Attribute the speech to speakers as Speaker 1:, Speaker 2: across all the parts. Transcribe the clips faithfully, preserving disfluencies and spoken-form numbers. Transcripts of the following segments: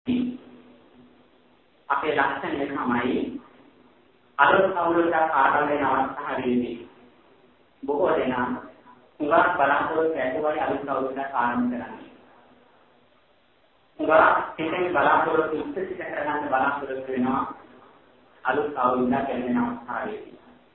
Speaker 1: අපේ ලක්ෂණය තමයි අලුත් අවුරුද්දක් ආරම්භ වෙන අවස්ථාවේදී බොහෝ දෙනා උගත් බලාපොරොත්තු ඇතිවයි අලුත් අවුරුද්දක් ආරම්භ කරන්නේ. උගත් හිතේ බලාපොරොත්තු ඉස්සිත කරගන්න බලාපොරොත්තු වෙනවා අලුත් අවුරුද්දක් එන අවස්ථාවේදී.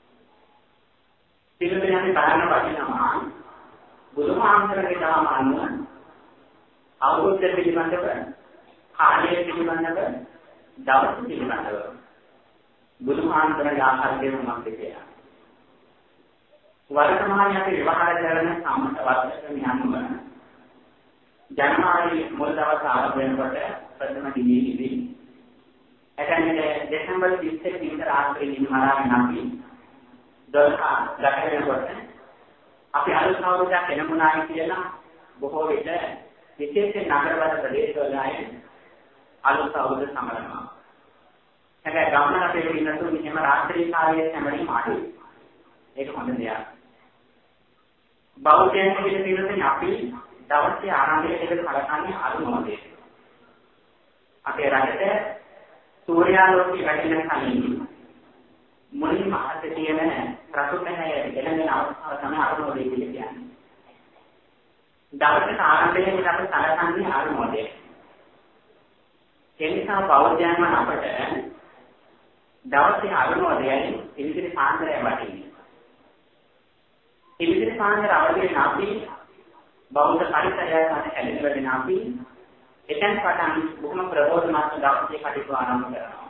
Speaker 1: පිළිවෙලෙන් බලන්න වටිනවා බුදුහාමුදුරගේ ධර්ම අනුව අවුරුද්ද පිළිබඳව කාලය පිළිබඳව දවස් පිළිබඳව බුදුහාමුදුරගේ ආකාරයෙන් මම කියනවා. වර්තමානයේ අපි විවහාර කරන සම්මත වර්ෂයෙන් අනුව ජනවාරි මුල් දවස් ආරම්භ වෙනකොට ප්‍රථම දිනේදී එතනදී දෙසැම්බර් විස්සේ දින රාත්‍රියේ නිමාරාගෙන අපි දොළහ ගතවෙනකොට අපි අලුත් අවුරුද්දක් එනමුණායි කියලා බොහෝ විට විශේෂ නගරවල ප්‍රදේශවල අය අලුත් අවුරුද්ද සමරනවා. හැබැයි ගමන අපේ ඉන්නතු මෙහෙම රාත්‍රී කාලයේ සැමරි මාඩි. ඒක හොඳ දෙයක්. බෞද්ධයන් පිළිපදින අපි දවසේ ආරම්භයේ ඉඳන් කලකන්නේ අරුමෝදේ. අපේ රටේ සූර්යාලෝකයේ වැටෙන කලින් මුලින්ම අහත තියෙන ප්‍රසුතනය එළඹෙන අවස්ථාව තමයි අරුමෝදේ කියන්නේ. දවසේ ආරම්භයේ ඉඳන් අපි කලකන්නේ අරුමෝදේ. ඒ නිසා බෞද්ධයන් වන අපට දවසේ අරුමෝදයයි ඉදිරි පාන්දරය වටින්නේ. ඉදිරි පාන්දර අවදින අපි බෞද්ධ පරිසරයක් මත ඇලෙන වෙන අපි එතෙන් පටන් බොහොම ප්‍රබෝධමත් දවසේ කටයුතු ආරම්භ කරනවා.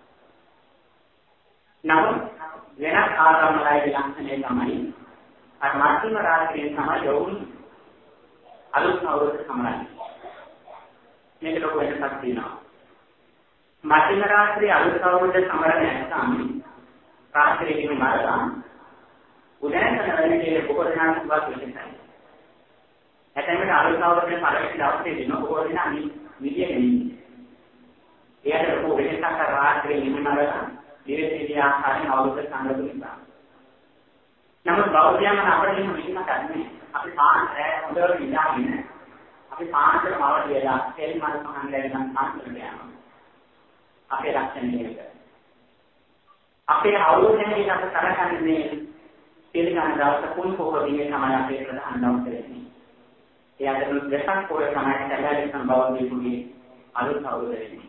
Speaker 1: නමුත් වෙනත් ආරම්භයයි ලක්ෂණය තමයි අර මධ්‍යම රාත්‍රියේ තමයි යොවුන් අලුත් අවුරුද්ද සමරන්නේ. මේක ලොකු වෙනසක් තියෙනවා. මධ්‍යම රාත්‍රියේ අලුත් අවුරුද්ද සමරන නැත්නම් රාත්‍රියේදී මරලා උදෑසන වෙලේ බොහෝ දෙනා සුබත් වෙනවා. ඇතැම්මට අලුත් අවුරුද්දේ පළවෙනි දවසේදී බොහෝ දෙනා නිදිගෙන ඉන්නේ. එයාට ලොකු වෙනසක් රාත්‍රියේ නිමරලා දිවෙදී ආකාරයෙන් අවුරුද්ද සංගතු නිසා. නමුත් බෞද්ධයන් අපිට එහෙම විදිහක් නැහැ. අපි පාන්දර හොඳට ඉඳාගෙන අපි පාන්දර මව කියලා තෙල් මල් පහන් දැන් පාන්දර යනවා. අපේ ලක්ෂණයක. අපේ අවුරුද්දේදී අපි කරකන්නේ පිළිගන්න දවස කුණ පොහොර දිනේ තමයි අපේ ප්‍රධාන දවස වෙන්නේ. ඒ අතර දෙසක් පොහොර තමයි සැලැලි සම්බවන්නේ අලුත් අවුරුද්ද වෙන්නේ.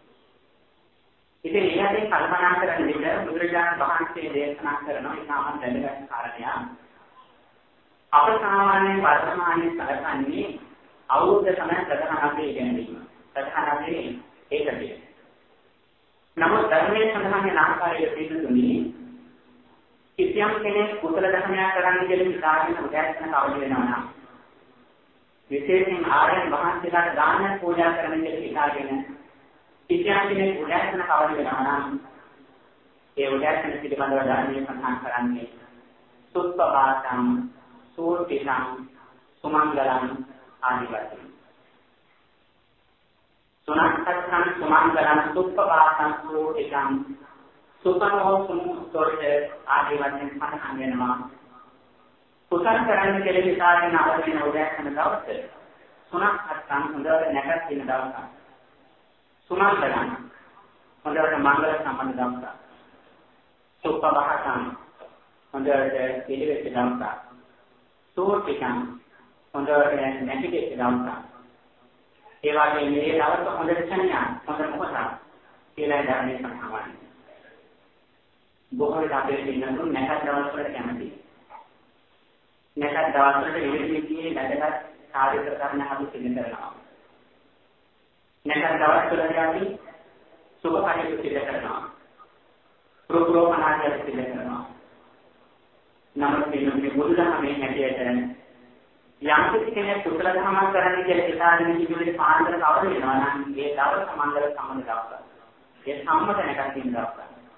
Speaker 1: ඉතින් ඊළඟට කල්පනා කරන විට බුදුරජාණන් වහන්සේ දේශනා කරන ඉතාම වැදගත් කාරණයක්. අප සාමාන්‍යයෙන් වර්තමානයේ සැලකන්නේ අවුරුද්ද තමයි ප්‍රධාන අපේ ඉගෙනීම. ප්‍රධාන අපේ ඒකකය. නමුත් ධර්මයේ සඳහන් වෙන ආකාරයේ පිළිතුරුනේ කිසියම් කෙනෙක් කුසල ධර්මයක් කරන්න කියලා හිතාගෙන උදෑසන කවදි වෙනවා නම් විශේෂයෙන් ආරයන් වහන්සේලාට දානයක් පූජා කරන්න කියලා හිතාගෙන කිසියම් කෙනෙක් උදෑසන කවදි වෙනවා නම් ඒ උදෑසන පිළිබඳව ධර්මයේ සඳහන් කරන්නේ සුප්පවාසං සූර්තිසං සුමංගලං ආදී වශයෙන් සුනක්ඛං සුමංගලං සුප්පවාසං සූර්තිසං සුපනෝ සුමුතොරේ ආදී වශයෙන් සඳහන් වෙනවා. කුසල කරන්න කියලා හිතාගෙන අවදින උදෑසන දවසේ සුනක්ඛං හොඳට නැකත් වෙන දවසක්. සුමංගලං හොඳට මංගල සම්බන්ධ දවසක්. සුප්පවාසං හොඳට පිළිවෙත් දවසක්. සූර්තිකං හොඳට නැතිකේ දවසක්. ඒ වගේ මේ දවස හොඳට සංඥා හොඳ මොකක්ද කියලා ධර්මයේ සඳහන් වෙනවා. බොහෝ විට අපේ ඉන්නු නැකත් දවස් වලට කැමතියි. නැකත් දවස් වලට විවිධ වැදගත් කාර්ය කරන්න අපි සිදු කරනවා. නැකත් දවස් වලට අපි සුබ කටයුතු සිදු කරනවා. ප්‍රෝග්‍රාම් සිදු කරනවා. නමුත් මේ බුදුදහමේ හැටියට යම් කෙනෙක් කුසල ධර්මයක් කරන්න කියලා හිතාගෙන ඉන්නේ පාන්දර කවද වෙනවා නම් ඒ දවස් සමන්දර සම්බන්ධ දවසක්. ඒ සම්මත නැකත් තියෙන දවසක්.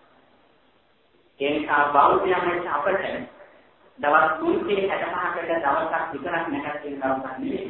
Speaker 1: ඒ නිසා බෞද්ධයන්ට අපට දවස් තුනකේ හැටපහකට දවසක් විතරක් නැකත් තියෙන දවසක් නෙවෙයි.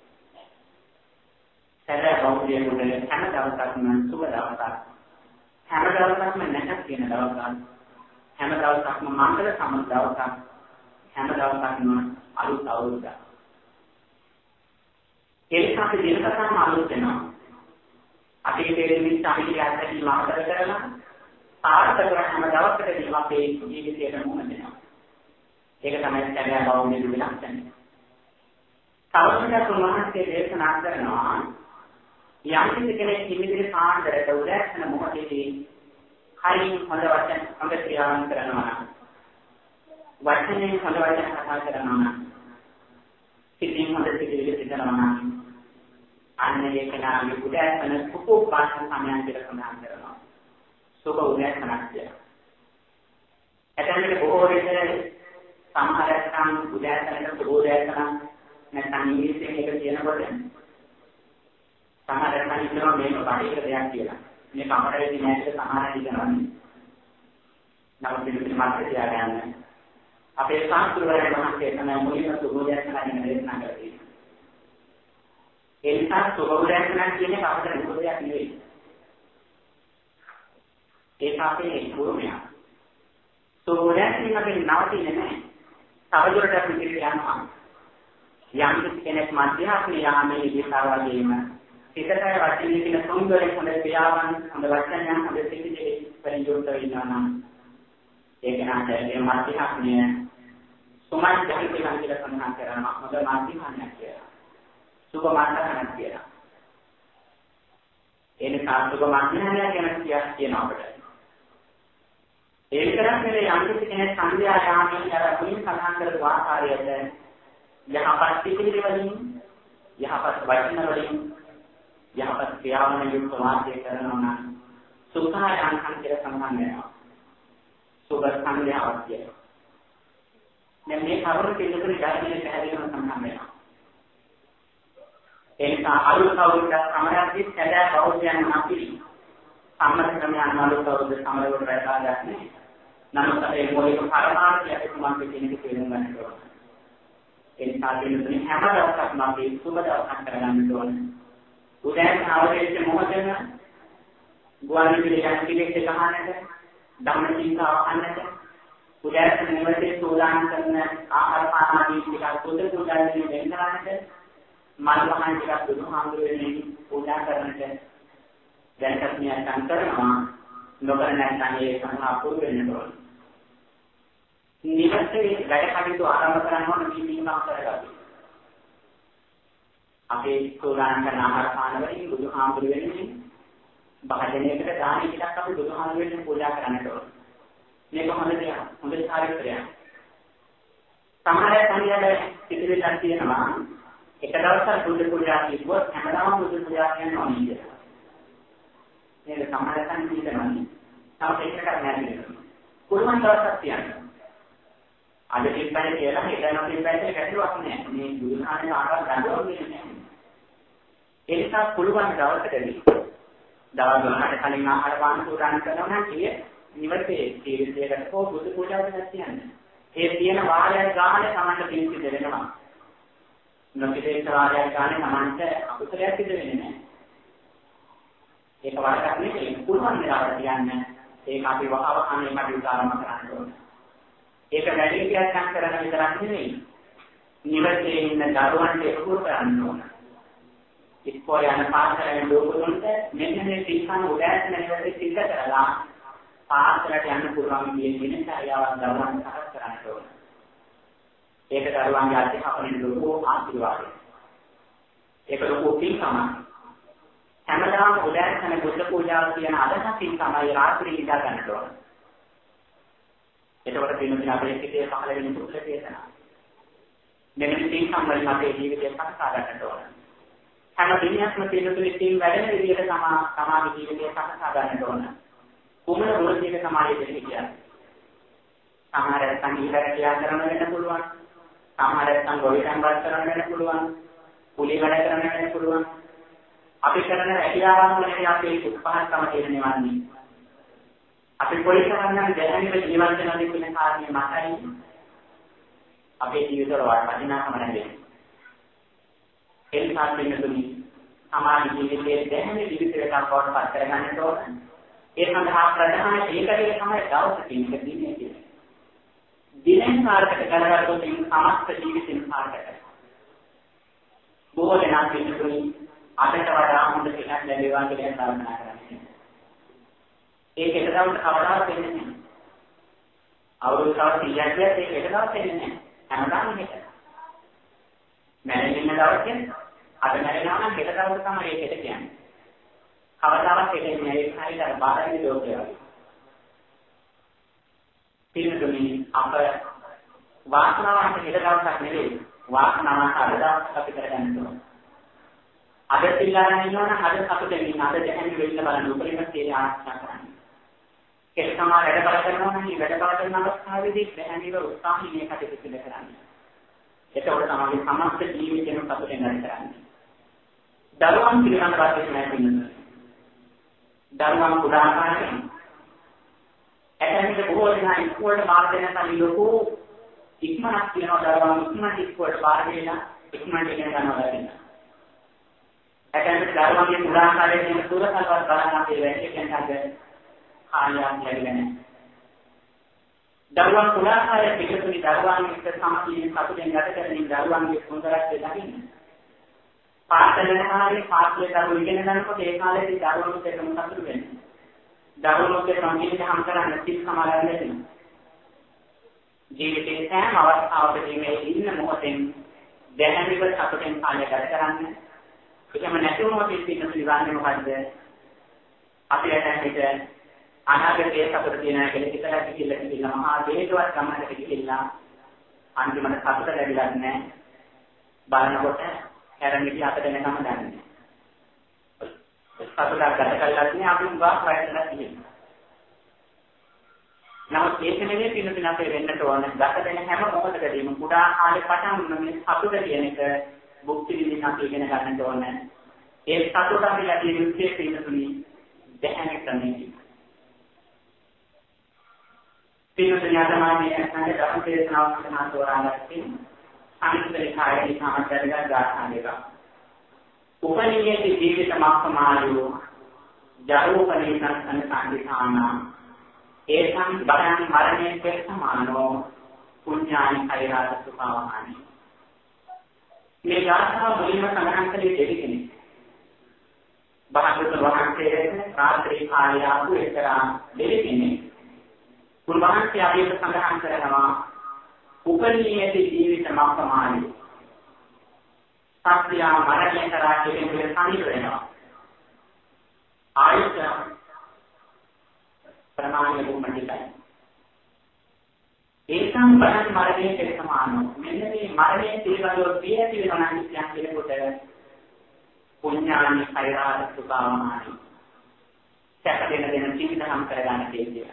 Speaker 1: සැබෑ බෞද්ධයෙකුට හැම දවසක්ම සුබ දවසක්. හැම දවසක්ම නැකත් තියෙන දවසක්. හැම දවසක්ම මංගල සම්බන්ධ දවසක්. හැම දවසක්ම අලුත් අවුරුද්දක්. ඒ නිසා අපි දිනකටම අලුත් වෙනවා. අපි ජීවිතයේ නිස්සාරිය ඇතිවීම අමතක කරලා සාර්ථක කරන දවසකදී අපේ ජීවිතයට මුහුණ දෙනවා. ඒක තමයි සැබෑ බෞද්ධ ලක්ෂණය. තවදුරටත් උන්වහන්සේ දේශනා කරනවා යම් කෙනෙක් හිමිදිරි පාන්දරට උදෑසන මොහොතේදී කයින් හොඳ වචන හොඳ ක්‍රියාවන් කරනවා නම් වචනෙන් හොඳ වචන කතා කරනවා නම් සිතින් හොඳ සිතිවිලි සිතනවා නම් අන්න ඒක නාමයේ උදෑසන සුඛෝපාස සමයන් කියලා සඳහන් කරනවා. සුඛ උදෑසනක් කියලා. එතනදී බොහෝ විට සමහරයන් උදෑසනට සුඛ උදෑසන නැත්නම් ඉංග්‍රීසියෙන් එක කියනකොට සමහරයන් හිතනවා මේක බාහිර දෙයක් කියලා. මේ කමරේදී නැතිව සමහරයන් හිතනවා. නමුත් පිළිතුරු මාත්‍ර තියාගන්න. අපේ සාස්ත්‍රවල මහත්කේ තමයි මුලින්ම සුඛ උදෑසන ගැන දේශනා කරන්නේ. ඒ නිසා සුඛ උදෑසන කියන්නේ අපට නුඹ දෙයක් නෙවෙයි. ඒක අපේ පුරුමයක්. සුඛ උදෑසන අපේ නවතින්නේ නැහැ. තවදුරටත් පිළිතුරු යනවා. යම් කෙනෙක් මධ්‍යාත්මී යාමේ දිශාවදීම සිතට වචනේ කියන සුන්දර හොඳ ක්‍රියාවන් හොඳ වචනයන් හොඳ සිතිවිලි වලින් යුක්ත වෙනවා නම් ඒක නම් ඒ මධ්‍යාත්මීය සුමත් ජනිතයන් කියලා සඳහන් කරනවා හොඳ මධ්‍යමානයක් කියලා සුභ මාර්ගයක් කියලා එනේ සාර්ථක මධ්‍යමානයක් ගැන කියනවා අපිට ඒ විතරක් නෙවෙයි යම් කෙනෙක් සංඥා යාමේ අර මුලින් සඳහන් කරපු ආකාරයට යහපත් සිතිවිලි වලින් යහපත් වචන වලින් යහපත් ක්‍රියාවන් යුක්ත වාසය කරනවා නම් සුඛායයන් කියලා සම්බන්ධ වෙනවා. සුඛ සංඥාවක් කියනවා. මෙන්න මේ කවර පිළිතුරු ධර්මයේ පැහැදිලිවම සම්බන්ධ වෙනවා. ඒ නිසා අලුත් අවුරුද්ද සමරද්දී සැදෑ බෞද්ධයන් අපි සම්මත ක්‍රමයන් අලුත් අවුරුද්ද සමරවල රැඳා ගන්න. නමුත් ඒ මොලේක පරමාර්ථය අපිට කියන එක තේරුම් ගන්න ඕනේ. ඒ නිසා පිළිතුරු හැම දවසක්ම අපි සුබ දවසක් කරගන්න ඕනේ. උදෑසන අවදීට මොහොතේම ගුවන් විදුලි යන පිළිවෙත් ගහන්නට ධම්ම චින්තාව අහන්නට උදෑසන නිවසේ සෝදානම් කරන ආහාර පාන ආදී ටිකක් පොත පුජාදී වෙන කරන්නට මල් වහන් ටිකක් බුදුහාමුදුරුවනේ පූජා කරන්නට දැනටත් මියන් කරනවා නොකර නැත්නම් ඒ සඳහා පුරු වෙන්න ඕන. නිවසේ වැඩ කටයුතු ආරම්භ කරනවා නම් මේ නිකම් කරගන්න. අපේ සෝදානම් කරන ආහාර පාන වලින් බුදුහාමුදුරුවනේ භාජනයකට දාන ටිකක් අපි බුදුහාමුදුරුවනේ පූජා කරන්නට ඕන. මේක හොඳ දෙයක්. හොඳ චාරිත්‍රයක්. සමහර සංඝයාට පිළිවෙලක් තියෙනවා. එක දවසක් බුදු පූජා කිව්වොත් හැමදාම බුදු පූජා කරනවා නේද? මේක සමහර සංඝයාට තව එකක් නැහැ. කුරුමන් දවසක් තියන්න. අද පිටපැයි කියලා හිතනවා පිටපැයි කැටලුවක් නැහැ. මේ බුදුහාමේ ආකාර ගන්නවන්නේ නැහැ. ඒ නිසා කුරුමන් දවසකදී දවල් වලට කලින් ආහාර පාන සූදානම් කරනවා නම් කියේ නිවසේ ජීවිතයකට හෝ බුදු පූජාවකට තියන්නේ. ඒ තියෙන වාරයක් ගානේ Tamanට පින් සිද්ධ වෙනවා. නොකිතේ වාරයක් ගානේ Tamanට අකුසලයක් සිද්ධ වෙන්නේ නැහැ. ඒක වාරයක් නෙවෙයි කුරුමන් දවසට තියන්නේ. ඒක අපි වහවහානේ කටයුතු ආරම්භ කරන්න ඕනේ. ඒක වැඩි විදිහට කරන විතරක් නෙවෙයි. නිවසේ ඉන්න දරුවන්ට ඒක පුරු කරන්න ඕන. ඉස්කෝලේ යන පාසලේ ලෝකෙන්ට මෙන්න මේ තීක්ෂණ උදෑසන නිවසේ සිද්ධ කරලා පාසලට යන්න පුළුවන් කියන දිනචරියාවක් දරුවන්ට සකස් කරන්න ඕන. ඒක දරුවන්ගේ අධ්‍යාපනයේ ලොකු ආශිර්වාදයක්. ඒක ලොකු පින්කමක්. හැමදාම උදෑසන බුද්ධ පූජාව කියන අදහසින් තමයි රාත්‍රී ඉඳා ගන්න ඕන. එතකොට පින්වත්නි අපේ සිතේ පහළ වෙන සුඛ චේතනා. මෙන්න මේ සම්බන්ධ අපේ ජීවිතය සකසා ගන්නට ඕන. හැම දිනයක්ම පින්වත්නි තීන් වැඩෙන විදිහට තමා තමාගේ ජීවිතය සකසා ගන්නට ඕන. කුමන වෘත්තියක සමාජයේ දෙන්නේ කියන්නේ. සමහර සංගීතය ක්‍රියා කරන වෙන්න පුළුවන්. සමහර සංගෝවිතම් වත් කරන වෙන්න පුළුවන්. කුලී වැඩ කරන වෙන්න පුළුවන්. අපි කරන රැකියාවන් වලදී අපේ උත්සාහකම තියෙනවන්නේ. අපි කොයි තරම්නම් දැහැමිව ජීවත් වෙනවද කියන කාරණේ මතයි අපේ ජීවිතවල වටිනාකම නැදේ. ඒ නිසා පින්නතුනි සමාජ ජීවිතයේ දැහැමි ජීවිතයකට අපවට පත් කරගන්න ඕන. ඒ සඳහා ප්‍රධාන ඒකකය තමයි දවසකින් එක දිනේ කියන්නේ. දිනෙන් කාර්යකට කරගත්තොත් සමස්ත ජීවිතේම කාර්යකට. බොහෝ දෙනා පින්නතුනි අදට වඩා හොඳ කෙනෙක් ලැබේවා කියලා ප්‍රාර්ථනා කරන්නේ. ඒක එක දවසක කවදාවත් වෙන්නේ නැහැ. අවුරුදු සීයක් ඒක එක දවසක් වෙන්නේ නැහැ. හැමදාම මේක. මැරෙන්න දවසේ අද මැරෙනවා නම් හෙට දවසේ තමයි ඒක කියන්නේ. කවදාවත් ඒක නෑ ඒක හරියට අර බාහිර ලෝකය වගේ. පිළිතුරුනි අප වාසනාවන්ත හෙට දවසක් නෙවෙයි වාසනාවන්ත අද දවසක් අපි කරගන්න ඕන. අද සිල්ලාගෙන ඉන්නවනම් අද සතුටෙන් ඉන්න අද දැහැමි වෙන්න බලන්න උපරිම තේරී ආරක්ෂා කරන්න. ඒක තමයි වැඩ බල කරනවා නම් මේ වැඩ බල කරන අවස්ථාවේදී දැහැමිව උත්සාහයෙන් මේ කටයුතු සිදු කරන්න. එතකොට තමයි සමස්ත ජීවිතේම සතුටෙන් ගත කරන්නේ. දරුවන් පිළිබඳ වාක්‍යයක් නැහැ. දරුවන් පුරා කාලේ ඇතැම්මට බොහෝ දෙනා ඉස්කෝලේට බාර දෙන කලින් ලොකු ඉක්මනක් කියනවා දරුවන් ඉක්මනට ඉස්කෝලේට බාර දෙලා ඉක්මනට ඉගෙන ගන්නවා කියලා. ඇතැම්මට දරුවන්ගේ පුරා කාලේ තියෙන දුරකල්පත් බලන්න අපේ වැඩි කෙනෙක්ද ආයම් ලැබෙන්නේ නැහැ. දරුවන් පුරා කාලේ පිටුතුනි දරුවන් එක්ක සමගියෙන් සතුටෙන් ගත කරමින් දරුවන්ගේ සුන්දරත්වය දකින්න. පාසලේ කාලේ පාසලේ දරුවෝ ඉගෙන ගන්නකොට ඒ කාලේදී දරුවන්ට ඒක මොකක්ද වෙන්නේ? දරුවෝත් එක්ක සංගීතය හම් කරන්න සිත් සමාදන් වෙන්න. ජීවිතේ සෑම අවස්ථාවකදී මේ ඉන්න මොහොතෙන් දැහැමිව සතුටෙන් කාලය ගත කරන්න. ඒකම නැති වුණොත් ඉතින් ඉවන්නේ මොකද්ද? අපි ඇටැම්මිට අනාගතයේ සතුට තියෙනවා කියලා හිතලා කිilla කිilla මහා දේශවත් ගමනකට ගිහිල්ලා අන්තිමට සතුට ලැබිලා නැහැ. බලනකොට හැරමිටි අතට එනකම දන්නේ. සතුටක් ගත කරලා තියෙන අපි උගා ප්‍රයත්න තියෙනවා. නමුත් ඒක නෙවෙයි පිළිතුරු අපේ වෙන්නට ඕන. ගත දෙන හැම මොහොතකදීම කුඩා කාලේ පටන් මේ සතුට කියන එක භුක්ති විඳින්න අපි ඉගෙන ගන්නට ඕන. ඒ සතුට අපි ලැබිය යුත්තේ පිළිතුරුනි දැහැමි ක්‍රමයකින්. පිළිතුරු යතමානයේ අංග ධර්ම දේශනාවක් කරන තෝරාගත්තේ අනිත්‍යකාරී සමාජයක ගාථාවක. උපනිෂේ ජීවිත මාක්මායෝ ජරෝපනීන සංසංගිතානා ඒසං බරං මරණේ සමානෝ පුඤ්ඤානි කෛරාත සුඛාවහානි. මේ ගාථාව මුලින්ම සඳහන් කළේ දෙවියනේ. බහදුත වහන්සේ රාත්‍රී කාලය ආපු එක්තරා දෙවියනේ. කුර්බාන්ති ආදී සඳහන් කරනවා උපනිෂේ ජීවිත මාක්මායෝ සත්‍ය මරණය කරා කියන සමීප වෙනවා. ආයත ප්‍රමාණය දුන්නයි. ඒකම් බරන් මරණය කෙරේ සමානෝ. මෙන්න මේ මරණය පිළිබඳව පියති වෙනවා නම් කියනකොට පුඤ්ඤානි කෛරාත සුඛාවහානි. සැකදෙන දෙන ජීවිතම් කරගන්න තියෙනවා.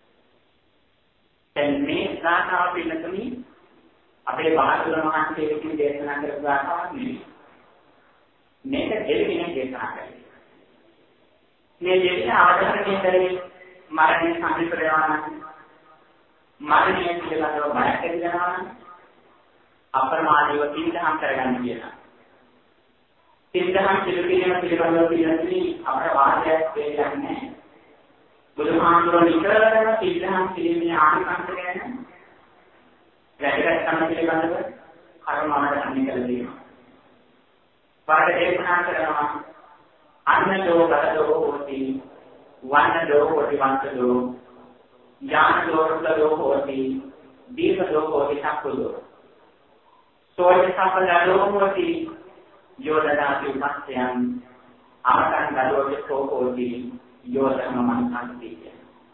Speaker 1: දැන් මේ ගාථාව පිළිතුරු අපේ බාහිර මහන්සිය කියන දේශනා කරපු ගාථාවක් නෙවෙයි. මේක දෙවියන් දේශනා කරන්නේ. මේ දෙවියන් අවබෝධ කරගන්නේ මරණය සමීප වෙනවා නම් මරණය පිළිබඳව බයක් ඇති වෙනවා නම් අප්‍රමාදීව තින්දහම් කරගන්න කියලා. තින්දහම් පිළිපීම පිළිබඳව කියන්නේ අපේ වාදයක් දෙයක් නැහැ. බුදුහාමුදුරුවෝ නිතරම තින්දහම් පිළිමේ ආනිසංස ගැන වැදගත් කම පිළිබඳව කර්මවලට අන්නේ කරලා තියෙනවා. පාඩ දේශනා කරනවා අන්නදෝ බදෝ හෝති වන්නදෝ හෝති වන්තදෝ ඥානදෝ රුදෝ හෝති දීපදෝ හෝති සක්කුදෝ සෝය සම්පදෝ හෝති යෝදනාති උපස්සයන් අමතං ගලෝචෝ හෝති යෝදනමං සම්පීය.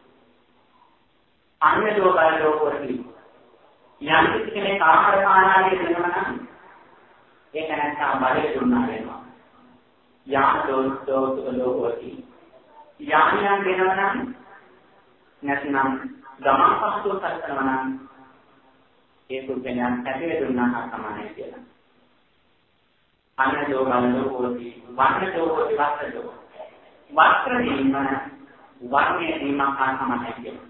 Speaker 1: අන්නදෝ බදෝ හෝති යම් කෙනෙක් ආහාර පාන ආදී දෙනවා නම් ඒක නැත්නම් බලය දුන්නා වෙනවා. යාන දෝෂෝ ලෝකෝති. යානියන් දෙනවා නම් නැත්නම් ගමන් පහසුව කරනවා නම් ඒ කුණයන් ඇතිව දුන්නා සමානයි කියලා. අන්නදෝ බලෝකෝති වන්නදෝ හෝති වස්ත්‍රදෝ. වස්ත්‍ර දීම වර්ණයේ දීම සමානයි කියලා.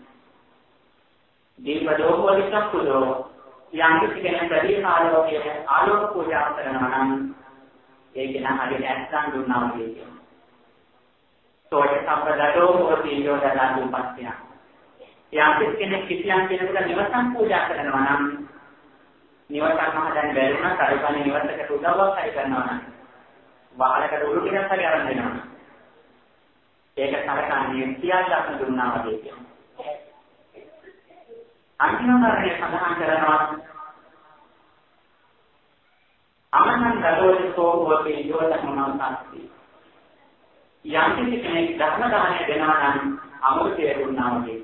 Speaker 1: දීපදෝ හෝති සක්කුදෝ යම් කෙනෙක් බැරි ආලෝකයේ ආලෝක පූජා කරනවා නම් ඒක නම් හරියට ඇස්සන් දුන්නා වගේ කියනවා. සෝය සම්පදෝ හෝති යෝදනාති උපස්සය. යම් කෙනෙක් කිසියම් කෙනෙකුට නිවසක් පූජා කරනවා නම් නිවසක් මහදන් බැරිම කල්පන නිවසකට උදව්වක් හරි කරනවා නම් වහලකට උරු ටිකක් හරි අරන් දෙනවා. ඒක සලකන්නේ සියල්ලක්ම දුන්නා වගේ කියනවා. අන්තිම කාරණය සඳහන් කරනවා අමනන් ගලෝදෝ වගේ යෝධකමනෝසාස්ති. යම් කෙනෙක් ධර්ම දානය දෙනවා නම් අමෘතය දුන්නා වගේ.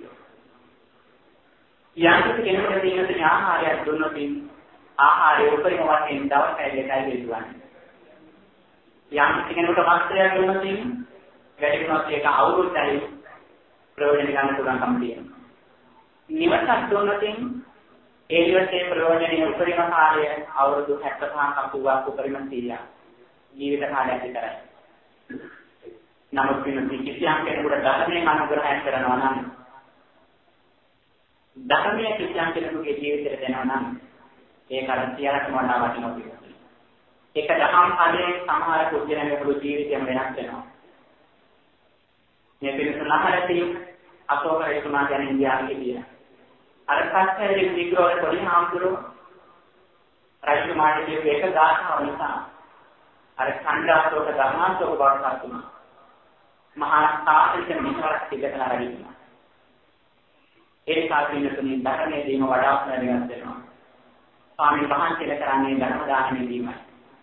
Speaker 1: යම් කෙනෙකුට තියෙන ආහාරයක් දුන්නොත් ආහාරය උපරිම වශයෙන් දවස් දෙකයි දෙන්නේ. යම් කෙනෙකුට වස්ත්‍රයක් දුන්නොත් වැඩි වුණොත් ඒක අවුරුද්දයි ප්‍රයෝජන ගන්න පුළුවන්කම තියෙනවා. නිවසක් දුන්නොත් ඒ නිවසේ ප්‍රයෝජනයේ උපරිම කාලය අවුරුදු හැත්තෑ පහක් අසූවක් උපරිම සීයක් ජීවිත කාලයක් විතරයි. නමුත් වෙන කිසියම් කෙනෙකුට ධර්මයෙන් අනුග්‍රහය කරනවා නම් ධර්මයේ කිසියම් කෙනෙකුගේ ජීවිතයට දෙනවා නම් ඒක අර සියල්ලටම වඩා වටිනවා කියන්නේ. ඒක දහම් කාලයේ සමහර පුද්ගලයන්ගේ ජීවිතයම වෙනස් වෙනවා. මේ පිළිසලහරදී අශෝක රජතුමා ගැන ඉන්දියාවේ කියන අර පස්සේ විග්‍රහවල පොඩි හාමුදුරුවෝ රජතුමාට කියපු එක ගාථාව නිසා අර ඛණ්ඩාශෝක ධර්මාශෝක බවට පත් වුණා. මහා සාහිත්‍ය මිසරක් පිළිගලා රැඳිලා. ඒ සාහිත්‍යතුනි ධර්මයේ දීම වඩා වැදගත් වෙනවා. ස්වාමීන් වහන්සේලා කරන්නේ ධර්ම දානමේ දීමයි.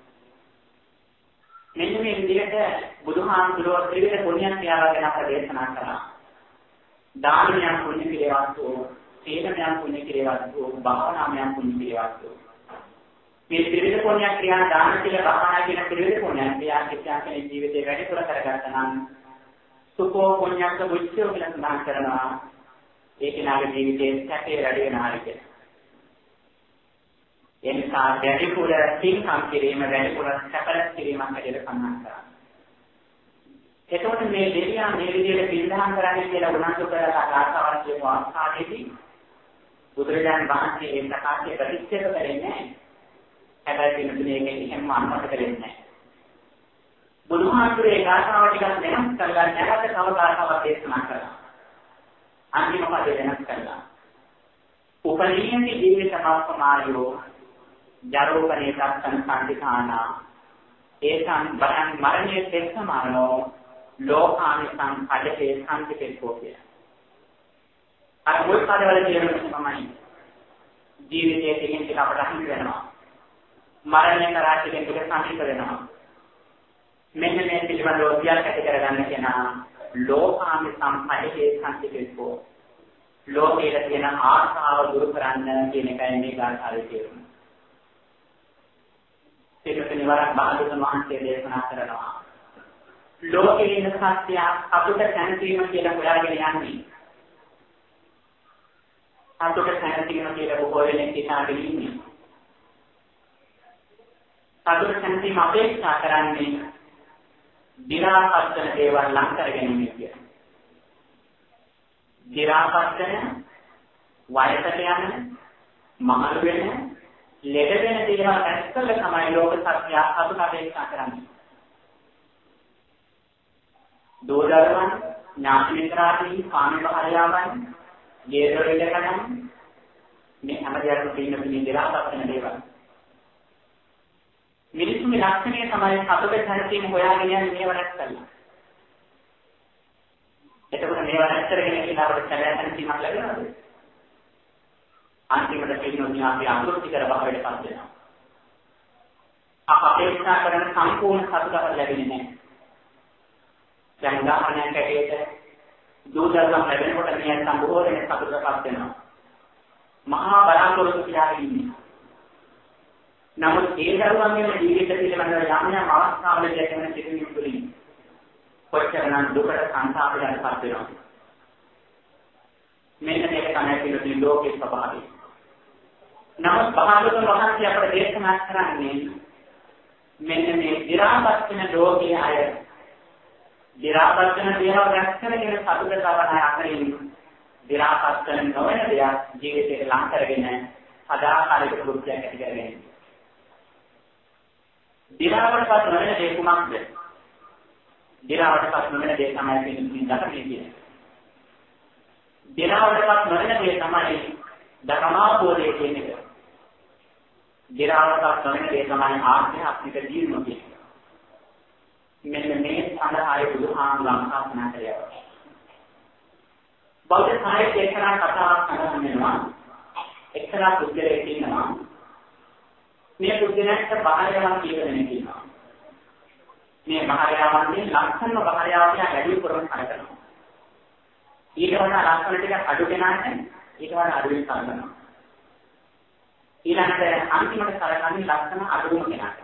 Speaker 1: මෙන්න මේ විදිහට බුදුහාමුදුරුවෝ ත්‍රිවිධ පුණ්‍ය ක්‍රියාව ගැන අපට දේශනා කළා. දානමය පුණ්‍ය ක්‍රියාවත් වූ, සීලමය පුණ්‍ය ක්‍රියාවත් වූ, භාවනාමය පුණ්‍ය ක්‍රියාවත් වූ. මේ ත්‍රිවිධ පුණ්‍ය ක්‍රියා දාන කියලා භාවනා කියන ත්‍රිවිධ පුණ්‍ය ක්‍රියා කිසියම්කේ ජීවිතේ වැඩිපුර කරගත්තා නම් සුඛෝ පුණ්‍යක බුද්ධිය කියලා සඳහන් කරනවා. ඒ කෙනාගේ ජීවිතේ සැපේ වැඩි වෙනවා කියලා. එනිසා වැඩිපුර සිංහම් කිරීම වැඩිපුර සැපරත් කිරීමක් හැටියට සඳහන් කරනවා. එතකොට මේ දෙවියන් මේ විදිහට පිළිදහම් කරන්නේ කියලා උනන්දු කරලා ආකාරයෙන් කියපු අවස්ථාවේදී බුදුරජාණන් වහන්සේ ඒ ප්‍රකාශය ප්‍රතික්ෂේප කරන්නේ නැහැ. හැබැයි පිළිතුරේ එහෙම අනුමත කරන්නේ නැහැ. බුදුහාමුදුරේ ගාථාව ටිකක් වෙනස් කරලා නැවත තව ගාථාවක් දේශනා කළා. අන්තිම පදේ වෙනස් කළා. උපනීයති ජීවිත මාර්ගමායෝ ජරෝපනේ තත්තං සම්පිතානා ඒසං බරං මරණයේ තෙස්සමානෝ ලෝකානි සංඛඩේ සම්පිතේකෝ කිය. අර මුල් පදවල කියන තමයි ජීවිතයේ තියෙන ටික අපට අහිමි වෙනවා. මරණය කරා කියන ටික සම්පිත වෙනවා. මෙන්න මේ පිළිබඳව සියල්ල කැටි කරගන්න කෙනා ලෝකානි සංඛඩේ සම්පිතේකෝ ලෝකයේ තියෙන ආශාව දුරු කරන්න කියන එකයි මේ ගාථාවේ තේරුම. ඒක නිවරක් බාහිර මහන්සිය දේශනා කරනවා. ලෝකයේ ඉන්න සත්‍ය අපට දැනීම කියලා හොයාගෙන යන්නේ. අපට දැනීම කියලා බොහෝ වෙලෙන් හිතාගෙන ඉන්නේ. අපට දැනීම අපේක්ෂා කරන්නේ දිනාපත්තන දේවල් ලං කරගෙන ඉන්නේ කියලා. දිනාපත්තන වයසට යන මහලු වෙන ලෙඩ වෙන දේවල් ඇත්තල තමයි ලෝක සත්‍ය අපට අපේක්ෂා කරන්නේ. දෝදරවන් ඥාති මිත්‍රාදී කාම භාර්යාවන් ජීවිතවල කරන මේ හැමදේම තියෙන පිළින් දිනාපත්තන දේවල්. මිනිසුන්ගේ ලක්ෂණය තමයි අපේ දැනීම හොයාගෙන යන්නේ මේව නැත්තල්ලා. එතකොට මේව නැත්තරගෙන කියලා අපිට සැලැස්සන් සීමක් ලැබෙනවද? අන්තිමට පිළිනොත් අපි අනුරුද්ධ කර බහවට පත් වෙනවා. අප අපේක්ෂා කරන සම්පූර්ණ සතුටක් ලැබෙන්නේ නැහැ. දැන් උදාහරණයක් ඇටියට දූදර්ගම් ලැබෙනකොට මේ සම්බෝධ වෙන සතුටපත් වෙනවා. මහා බලාපොරොත්තු කියලා ඉන්නේ. නමුත් ඒ දරුවන්ගේ ජීවිත පිළිබඳව යම් යම් අවස්ථාවලදී ඇතිවන සිදුවීම් තුළින් කොච්චරනම් දුකට සංසාරයටපත් වෙනවා. මේක මේක තමයි කියන ලෝකේ ස්වභාවය. නමුත් බාහිර වහන්සේ අපට දේශනා කරන්නේ මෙන්න මේ දිරාපත් වෙන ලෝකයේ අය දිරාපත් වෙන දේවල් රැස්කරගෙන සතුට සවන අතරින් දිරාපත් වෙන නොවන දෙයක් ජීවිතේ ලං කරගෙන සදාකාලික කෘත්‍යයක් ඇති කරගෙන දිරාවටපත් නොවන දේ කුමක්ද? දිරාවටපත් නොවන දේ තමයි පිළිසින් දක්වන්නේ කියන්නේ. දිරාවටපත් නොවන දේ තමයි ධර්මාභෝධය කියන්නේ. දිරාවටපත් නොවන දේ තමයි ආධ්‍යාත්මික ජීවණය කියන්නේ. මෙන්න මේ සඳහායි බුදුහාමුදුරන් ලංකාසනා කළේ. බෞද්ධ සාහිත්‍යයේ එක්තරා කතාවක් සඳහන් වෙනවා. එක්තරා පුද්ගලයෙක් ඉන්නවා. මේ පුද්ගලයාට බාහිරවන් කියවෙන්නේ කියනවා. මේ බාහිරවන්ගේ ලක්ෂණ බාහිරව කියන වැඩි පුරම කරනවා. ඊට වඩා ලක්ෂණ ටික අඩු වෙනාට ඊට වඩා අඩු වෙන කරනවා. ඊළඟට අන්තිමට සලකන්නේ ලක්ෂණ අඩුම කෙනාට.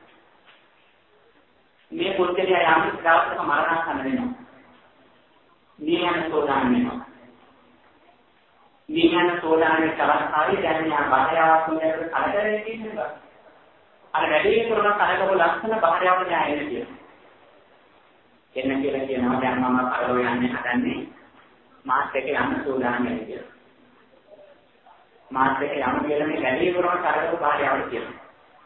Speaker 1: මේ පුද්ගලයා යම් දවසක මරණාසන්න වෙනවා. නියම සෝදාන වෙනවා. නියම සෝදානේ තවස්තාවේ දැන් යා බාහිරවක් වුණාට කලදරේ තියෙනවා. අර වැඩි කරන කලකව ලක්ෂණ බාහිරවට යන්නේ කියලා. එන්න කියලා කියනවා දැන් මම කලව යන්නේ හදන්නේ මාත් එක්ක යන්න සෝදානම් වෙන්න කියලා. මාත් එක්ක යන්න කියලා මේ වැඩි කරන කලකව බාහිරවට කියනවා.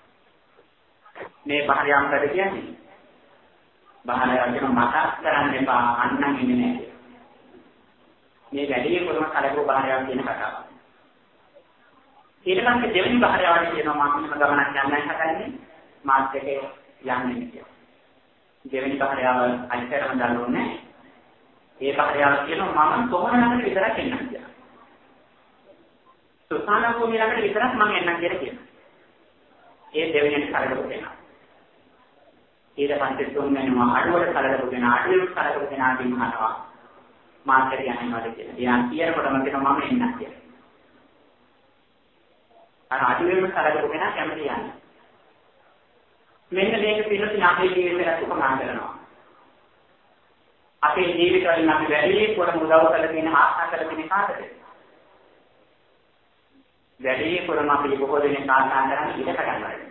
Speaker 1: මේ බාහිරයන්ට කියන්නේ බාහිරයන්ට මතක් කරන්න එපා අන්නම් ඉන්නේ නැහැ. මේ වැඩි කරන කලකව බාහිරයන් කියන කතාව. ඊට පස්සේ දෙවෙනි බාහිරවට කියනවා මම මේ ගමනක් යන්නයි හදන්නේ මාත් එක්ක යන්නේ කියලා. දෙවෙනි බාහිරව අයිතරම දන්නෝනේ. ඒ බාහිරව කියනවා මම කොහොම ළඟට විතරක් එන්නම් කියලා. සුසාන භූමිය ළඟට විතරක් මම එන්නම් කියලා කියනවා. ඒ දෙවෙනි කලකව කියනවා. ඊට පස්සේ තුන්වෙනි මම අඩුවට කලකව කියනවා අඩුවට කලකව කියනවා දිනනවා. මාත් එක්ක යන්නවාද කියලා. ඊයන් කියනකොටම කියනවා මම එන්නම් කියලා. අර අඩුවෙන්ම කලකව කියනවා කැමති යන්නේ. මෙන්න මේක පිළිතුරු අපේ ජීවිතයට උපමා කරනවා. අපේ ජීවිතවලින් අපි වැඩි කොට උදව් කරලා තියෙන ආශා කරලා තියෙන කාටද? වැඩි කොටම අපි බොහෝ දෙනෙක් ආශා කරන්නේ ඉඩ කඩන් වලට.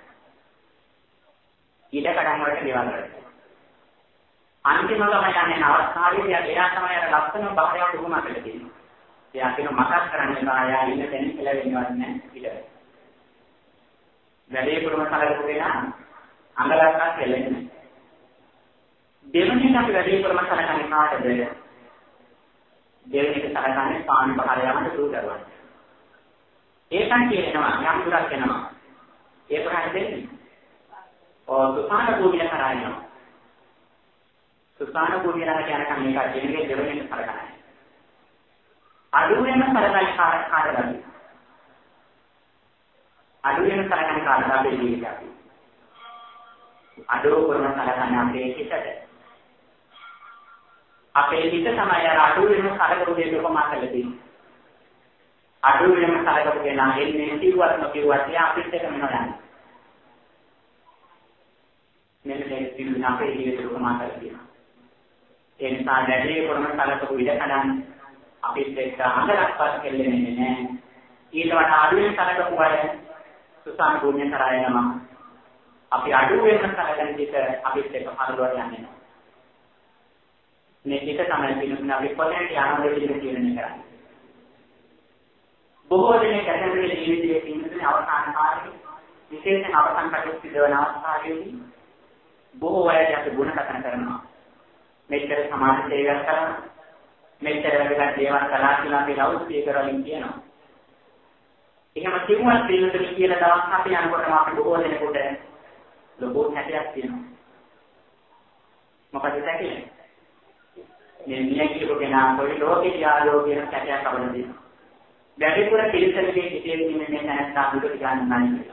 Speaker 1: ඉඩ කඩන් වලට දේවල් වලට. අන්තිමම තමයි අවස්ථාවේදී එයා තමයි අර ලක්ෂණ බාහිරවට උපමා කරලා තියෙන්නේ. එයා කියන මතක් කරන්නේ ආයා ඉන්න තැන කියලා වෙනවත් නැහැ ඉඩ. වැඩි කොටම කලකට වෙනා අංගලක්ෂ කෙලෙන්නේ. දෙවෙනිට අපි වැඩි කරම සලකන්නේ කාටද? දෙවෙනිට සලකන්නේ පාන් බහරයන්ට දුර කරවන්න. ඒකන් කියනවා යම් දුරක් යනවා. ඒ ප්‍රහාර දෙන්නේ. ඔව් සුසාන භූමිය කරා යනවා. සුසාන භූමිය ළඟ යන කම මේක දෙන්නේ දෙවෙනිට සලකන්නේ. අඩු වෙන සලකන්නේ කාටද? අඩු වෙන සලකන්නේ කාටද අපේ ජීවිතේ? අඩුව කරන සලකන්නේ අපේ හිතට. අපේ හිත තමයි අර අඩුව වෙන සලකපු දෙයක් උපමා කරලා තියෙන්නේ. අඩුව වෙන සලකපු දෙනා එන්නේ කිව්වත් නොකියුවත් යා අපිට එකම නෑ. මෙන්න මේ සිල් අපේ ජීවිතේ උපමා කරලා තියෙනවා. ඒ නිසා වැඩි කරන සලකපු ඉඩ කඩන් අපිට එක්ක අඟලක්වත් කෙල්ලෙන්නේ නෑ. ඊට වඩා අඩුව වෙන සලකපු අය සුසාන භූමිය කරා යනවා. අපි අඩු වෙන සැලකෙන විට අපිත් එක්ක පරලොවට යන්නේ නැහැ. මේ පිට තමයි පිළිතුරු අපි කොහෙන්ද යනවද කියන තීරණය කරන්නේ. බොහෝ දෙනෙක් ගැටලුවේ ජීවිතයේ පිළිතුරු අවසාන කාලේ විශේෂයෙන් අවසන් කටයුතු සිදුවන අවස්ථාවේදී බොහෝ අය අපි ගුණ කතන කරනවා. මෙච්චර සමාජ සේවයක් කරනවා. මෙච්චර වෙලා දේවල් කළා කියලා අපි ලවුඩ් ස්පීකර් වලින් කියනවා. එහෙම කිව්වත් පිළිතුරු කියලා දවස් අපි යනකොටම අපි බොහෝ දෙනෙකුට ලොකු හැටයක් තියෙනවා. මොකද දැකන්නේ? මේ මියගිය කෙනා කොයි ලෝකේ යාලෝ කියන හැටයක් අවලදී. වැඩිපුර පිළිසලකේ හිතේ තියෙන මේ නැත්නම් දුක ගන්න නැහැ.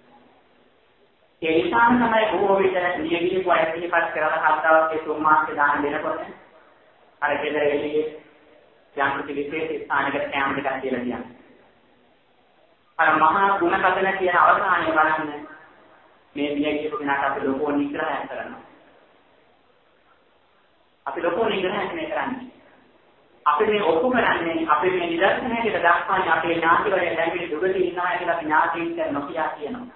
Speaker 1: ඒ නිසා තමයි බොහෝ විට මියගිය කොයි පිළිපත් කරලා හත්තාවක් ඒ තුන් මාසෙ දාන දෙනකොට අර කෙදර එළියේ යම් කිසි ස්ථානයකට කැම්ප් එකක් කියලා කියන්නේ. අර මහා ගුණ කතන කියන අවසානයේ බලන්න මේ මියගිය කෙනාට අපි ලොකෝ නිග්‍රහයක් කරනවා. අපි ලොකෝ නිග්‍රහයක් නේ කරන්නේ. අපි මේ ඔක්කොම කරන්නේ අපි මේ නිදර්ශනයකට දක්වන්නේ අපේ ඥාතිවරයන් දැන් දුගදී ඉන්නවා කියලා ඥාතීන්ට නොකියා කියනවා.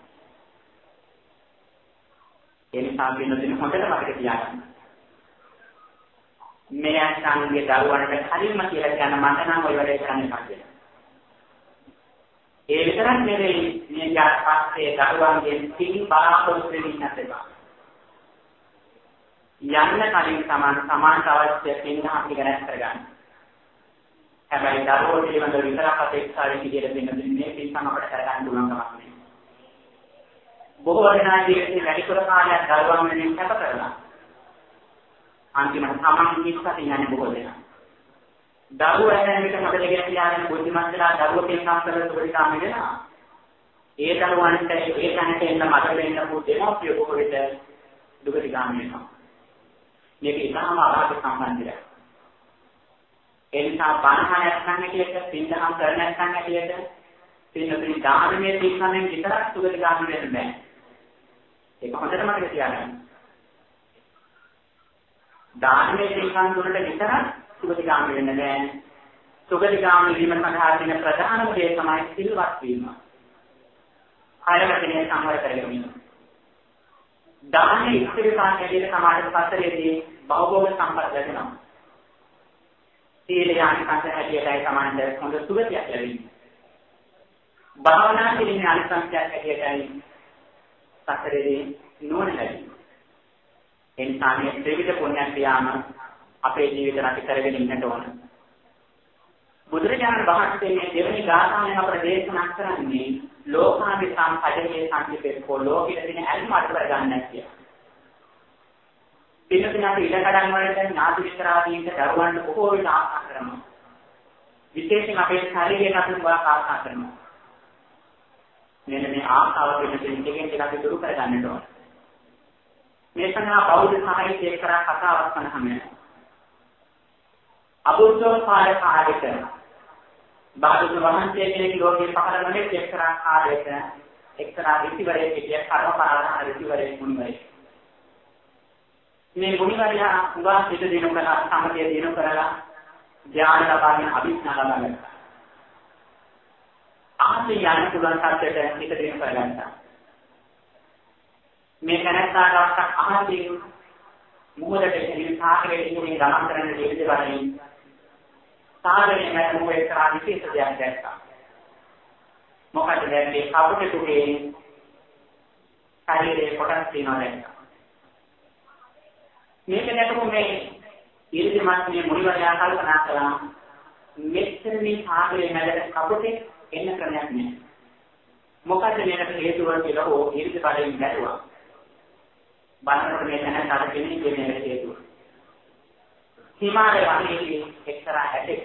Speaker 1: ඒ නිසා වෙනදින හොඳට මතක තියාගන්න. මේ අංගයේ දරුවන්ට හරියම කියලා කියන මට නම් ඔය වැඩේ කරන්න බැහැ. ඒ විතරක් නෙවෙයි මේ යාපස්සේ දරුවන්ගෙන් තින් බලාපොරොත්තු වෙන්න නැතේවා. යන්න කලින් සමාන සමානට අවශ්‍ය තින් අපි ගණන් කරගන්න. හැබැයි දරුවෝ පිළිබඳ විතරක් අපේක්ෂාවෙන් විදියට දෙන්න දෙන්නේ පින්කම් අපට කරගන්න පුළුවන් කමක් නෑ. බොහෝ දෙනා ජීවිතේ වැඩි කර කාලයක් දරුවන් වෙනුවෙන් කැප කරලා අන්තිමට තමන් කිස්සට යන්නේ බොහෝ දෙනා. දරුවෝ ඇහෙන විට මොකද කියන්නේ බුද්ධිමත් වෙලා දරුවෝ තේරුම් ගන්න සුබරිකාම වෙනවා. ඒ දරුවන්ට ඒ තැනට එන්න මතක වෙන්න පොඩි දෙමෝපිය බොහෝ විට දුගතිගාම වෙනවා. මේක ඉතාම අවාද සම්බන්ධයක්. ඒ නිසා බණහන නැත්නම් ඇටියට, පින්දහම් කරන නැත්නම් ඇටියට, පින්නතුනි ධාර්මයේ තීක්ෂණයෙන් විතරක් සුගතිගාම වෙන්න බෑ. ඒක හොඳට මතක තියාගන්න. ධාර්මයේ තීක්ෂණ දුරට විතරක් සුගතිගාම වෙන්න බෑ. සුගතිගාම වීම සඳහා තියෙන ප්‍රධානම දේ තමයි සිල්වත් වීම. ආයතනයේ සම්වර කරගැනීම. ධාර්මයේ ඉස්තිරතාවය ඇදෙන සමාජ පතරයේදී භෞතික සම්පත් ලැබෙනවා. සීල යානිකන්ත හැටියටයි සමානට හොඳ සුගතියක් ලැබෙන්නේ. භාවනා කිරීමේ අනිසංසයක් හැටියටයි පතරයේදී නුවණ ලැබෙන්නේ. එනිසා මේ ත්‍රිවිධ පුණ්‍ය ක්‍රියාම අපේ ජීවිත රැක කරගෙන ඉන්නට ඕන. බුදුරජාණන් වහන්සේ මේ දෙවෙනි ගාථාවෙන් අපට දේශනා කරන්නේ ලෝකාභිසම් පදයේ සංකේතකෝ ලෝකෙට දෙන ඇල්ම අඩ කරගන්න කියලා. පින්නතුනාට ඉලකඩන් වලට ඥාති විතරාදීන්ට දරුවන්ට බොහෝ විට ආශා කරනවා. විශේෂයෙන් අපේ ශරීරයට අපි වාක් ආශා කරනවා. මෙන්න මේ ආශාව පින්නතුන් දෙකෙන් දෙක අපි දුරු කරගන්නට ඕන. මේ සඳහා බෞද්ධ සාහිත්‍යයේ කරා කතාවක් වනහම අබුද්ධෝ පාරකාරික බාදුක වහන්සේ කෙනෙක් ලෝකේ පහළ වුණේ එක්තරා කාලයක එක්තරා ඍෂිවරයෙක් කිය කර්මපාරාණ ඍෂිවරයෙක් වුණේ. මේ මුනිවරයා උගා සිට දිනු කළා සමතය දිනු කරලා ධ්‍යාන ලබාගෙන අභිඥා ලබා ගත්තා. ආදී යන පුළුවන් සත්‍යයට හිත දිනු කරගත්තා. මේ දැනස්තාවට අහදී මුහුදට එන සාගරයේ ඉන්නේ ගමන් කරන දෙවිද වලින් සාගරයේ මැද මොකේ කරා විශේෂ දෙයක් දැක්කා. මොකද දැන්නේ කවුරුට තුනේ ශරීරයේ කොටස් තියෙනවා දැක්කා. මේක දැකපු මේ ඊර්තිමත් මේ මුනිවරයා කල්පනා කළා මෙච්චර මේ සාගරයේ මැද කපුටේ එන්න ක්‍රමයක් නෑ. මොකද මේකට හේතුව කියලා ඕ ඊර්ති බලයෙන් ගැටුවා. බලනකොට මේ තැන තර කෙනෙක් කියන්නේ හේතුව. හිමාලය වනයේදී එක්තරා ඇටෙක්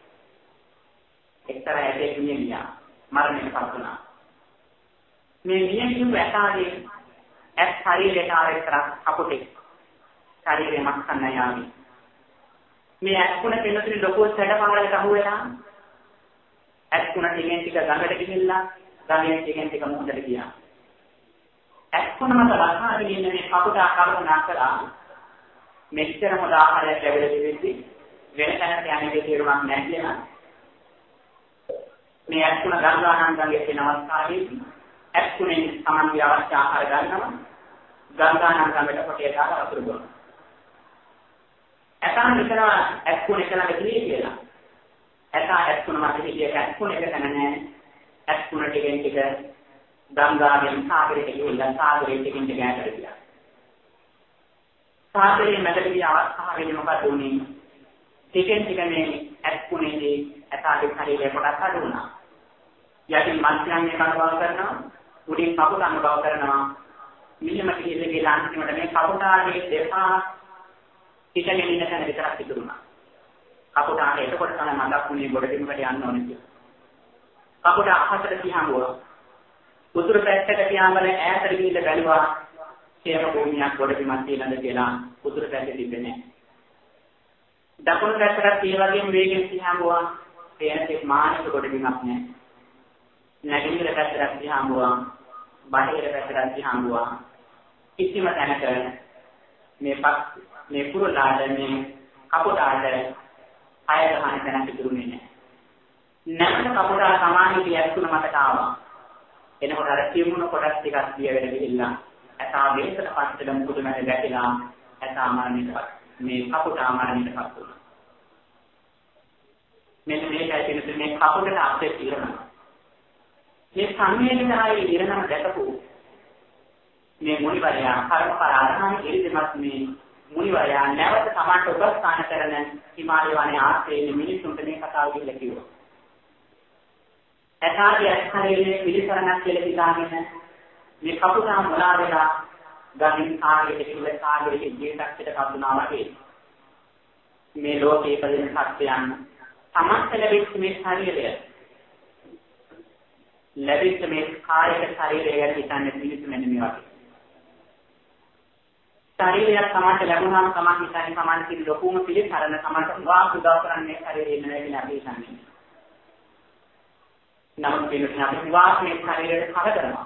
Speaker 1: එක්තරා ඇටෙක් මිනිහා මරණයට පත් වුණා. මේ මිනිහගේ ඇටාගේ ඇස් ශරීරයට ආරෙක්තරා කපුටෙක් ශරීරේ මක්කන්න යාවි. මේ ඇස්කුණ කෙනෙකුට ලොකු සැඩපාරකට අහු වෙලා ඇස්කුණ ටිකෙන් ටික ගඟට ගිහිල්ලා ගඟෙන් ටිකෙන් ටික මුහුදට ගියා. ඇස්කුණ මත රසායන කියන්නේ මේ කපුටා කල්පනා කළා මෙච්චර හොඳ ආහාරයක් ලැබෙලා තිබෙද්දි වෙන තැනකට යන්නේ තේරුමක් නැහැ කියලා. මේ ඇස්කුණ ගංගානම් ගඟේ තියෙන අවස්ථාවේදී ඇස්කුණෙන් සමන්ගේ අවශ්‍ය ආහාර ගන්නවා. ගංගානම් ගඟට කොටිය දාලා වතුර බොනවා. ඇතන් විතර ඇස්කුණ එක ළඟ ඉන්නේ කියලා. ඇතා ඇස්කුණ මත හිටියක ඇස්කුණ එක තැන නැහැ. ඇස්කුණ ටිකෙන් ටික ගංගාවෙන් සාගරයට ගිහිල්ලා සාගරයෙන් ටිකින් ටික ඈතට ගියා. සාගරයේ මැදට ගිය අවස්ථාවේදී මොකද වුනේ? ටිකෙන් ටික මේ ඇස්කුණේදී ඇතාගේ ශරීරය කොටස් අඩු වුණා. යටින් මත්යන්ගේ කනබව කරනවා, උඩින් කකුල අනුභව කරනවා. මෙහෙම කිහිල්ල ගිහලා අන්තිමට මේ කපුටාගේ දෙපා පිටගෙන ඉන්න තැන විතරක් ඉතුරුනා. කපුටාට එතකොට තමයි මතක් වුණේ ගොඩබිමකට යන්න ඕනේ කියලා. කපුටා අහසට ගියාම උතුරු පැත්තට ගියාම ඈතට ගිහිල්ලා බැලුවා හේම භූමියක් ගොඩබිමක් තියෙනද කියලා උතුරු පැත්තේ තිබෙන්නේ නැහැ. දකුණු පැත්තට ඒ වගේම වේගෙන් ගියාම පේනකේ මානසික ගොඩබිමක් නැහැ. නැගෙනහිර පැත්තට ගියාම බටහිර පැත්තට ගියාම කිසිම තැනක මේ මේ පුරලාට මේ කපුටාට අය ගහන තැනක් ඉතුරුනේ නැහැ. නැවත කපුටා සමානී ඇස්තුන මතට ආවා. එනකොට අර තියුණු කොටස් ටිකක් දිය වෙන ගිහිල්ලා ඇතා වේසට පස්සෙන් මුකුදු නැති දැකලා ඇතා මරණයටපත් මේ කපුටා මරණයටපත් වුණා. මෙන්න මේකයි කියන්නේ මේ කපුටට අපේ ඉරණම. මේ සංවේදනයේ ඉරණම දැකපු මේ මුනිවරයා කර්මපරාරණ ඉරිදමත් මේ මුනිවරයා නැවත සමාන්ට උපස්ථාන කරන හිමාලය වනයේ ආශ්‍රයේ මිනිසුන්ට මේ කතාව කියලා කිව්වා. ඇතාගේ අස්හරයේ පිළිසරණක් කියලා හිතාගෙන මේ කපුටා මොලා වෙලා ගමින් ආගේ දෙකල සාගරයේ ජීවිතයකට කපුනා වගේ මේ ලෝකයේ ඉපදෙන සත්‍යයන් තමන්ට ලැබෙච්ච මේ ශරීරය ලැබෙච්ච මේ කායික ශරීරය ගැන හිතන්නේ පිළිතුරු මෙන්න මේ වගේ. ශරීරයක් තමන්ට ලැබුණාම තමන් හිතන්නේ තමන් කිසි ලොකුම පිළිසරණ තමන්ට වාක් උදව් කරන්නේ ශරීරය නෙවෙයි කියලා අපි හිතන්නේ. නමුත් පිළිතුරු අපි වාක් මේ ශරීරයට කරදරනවා.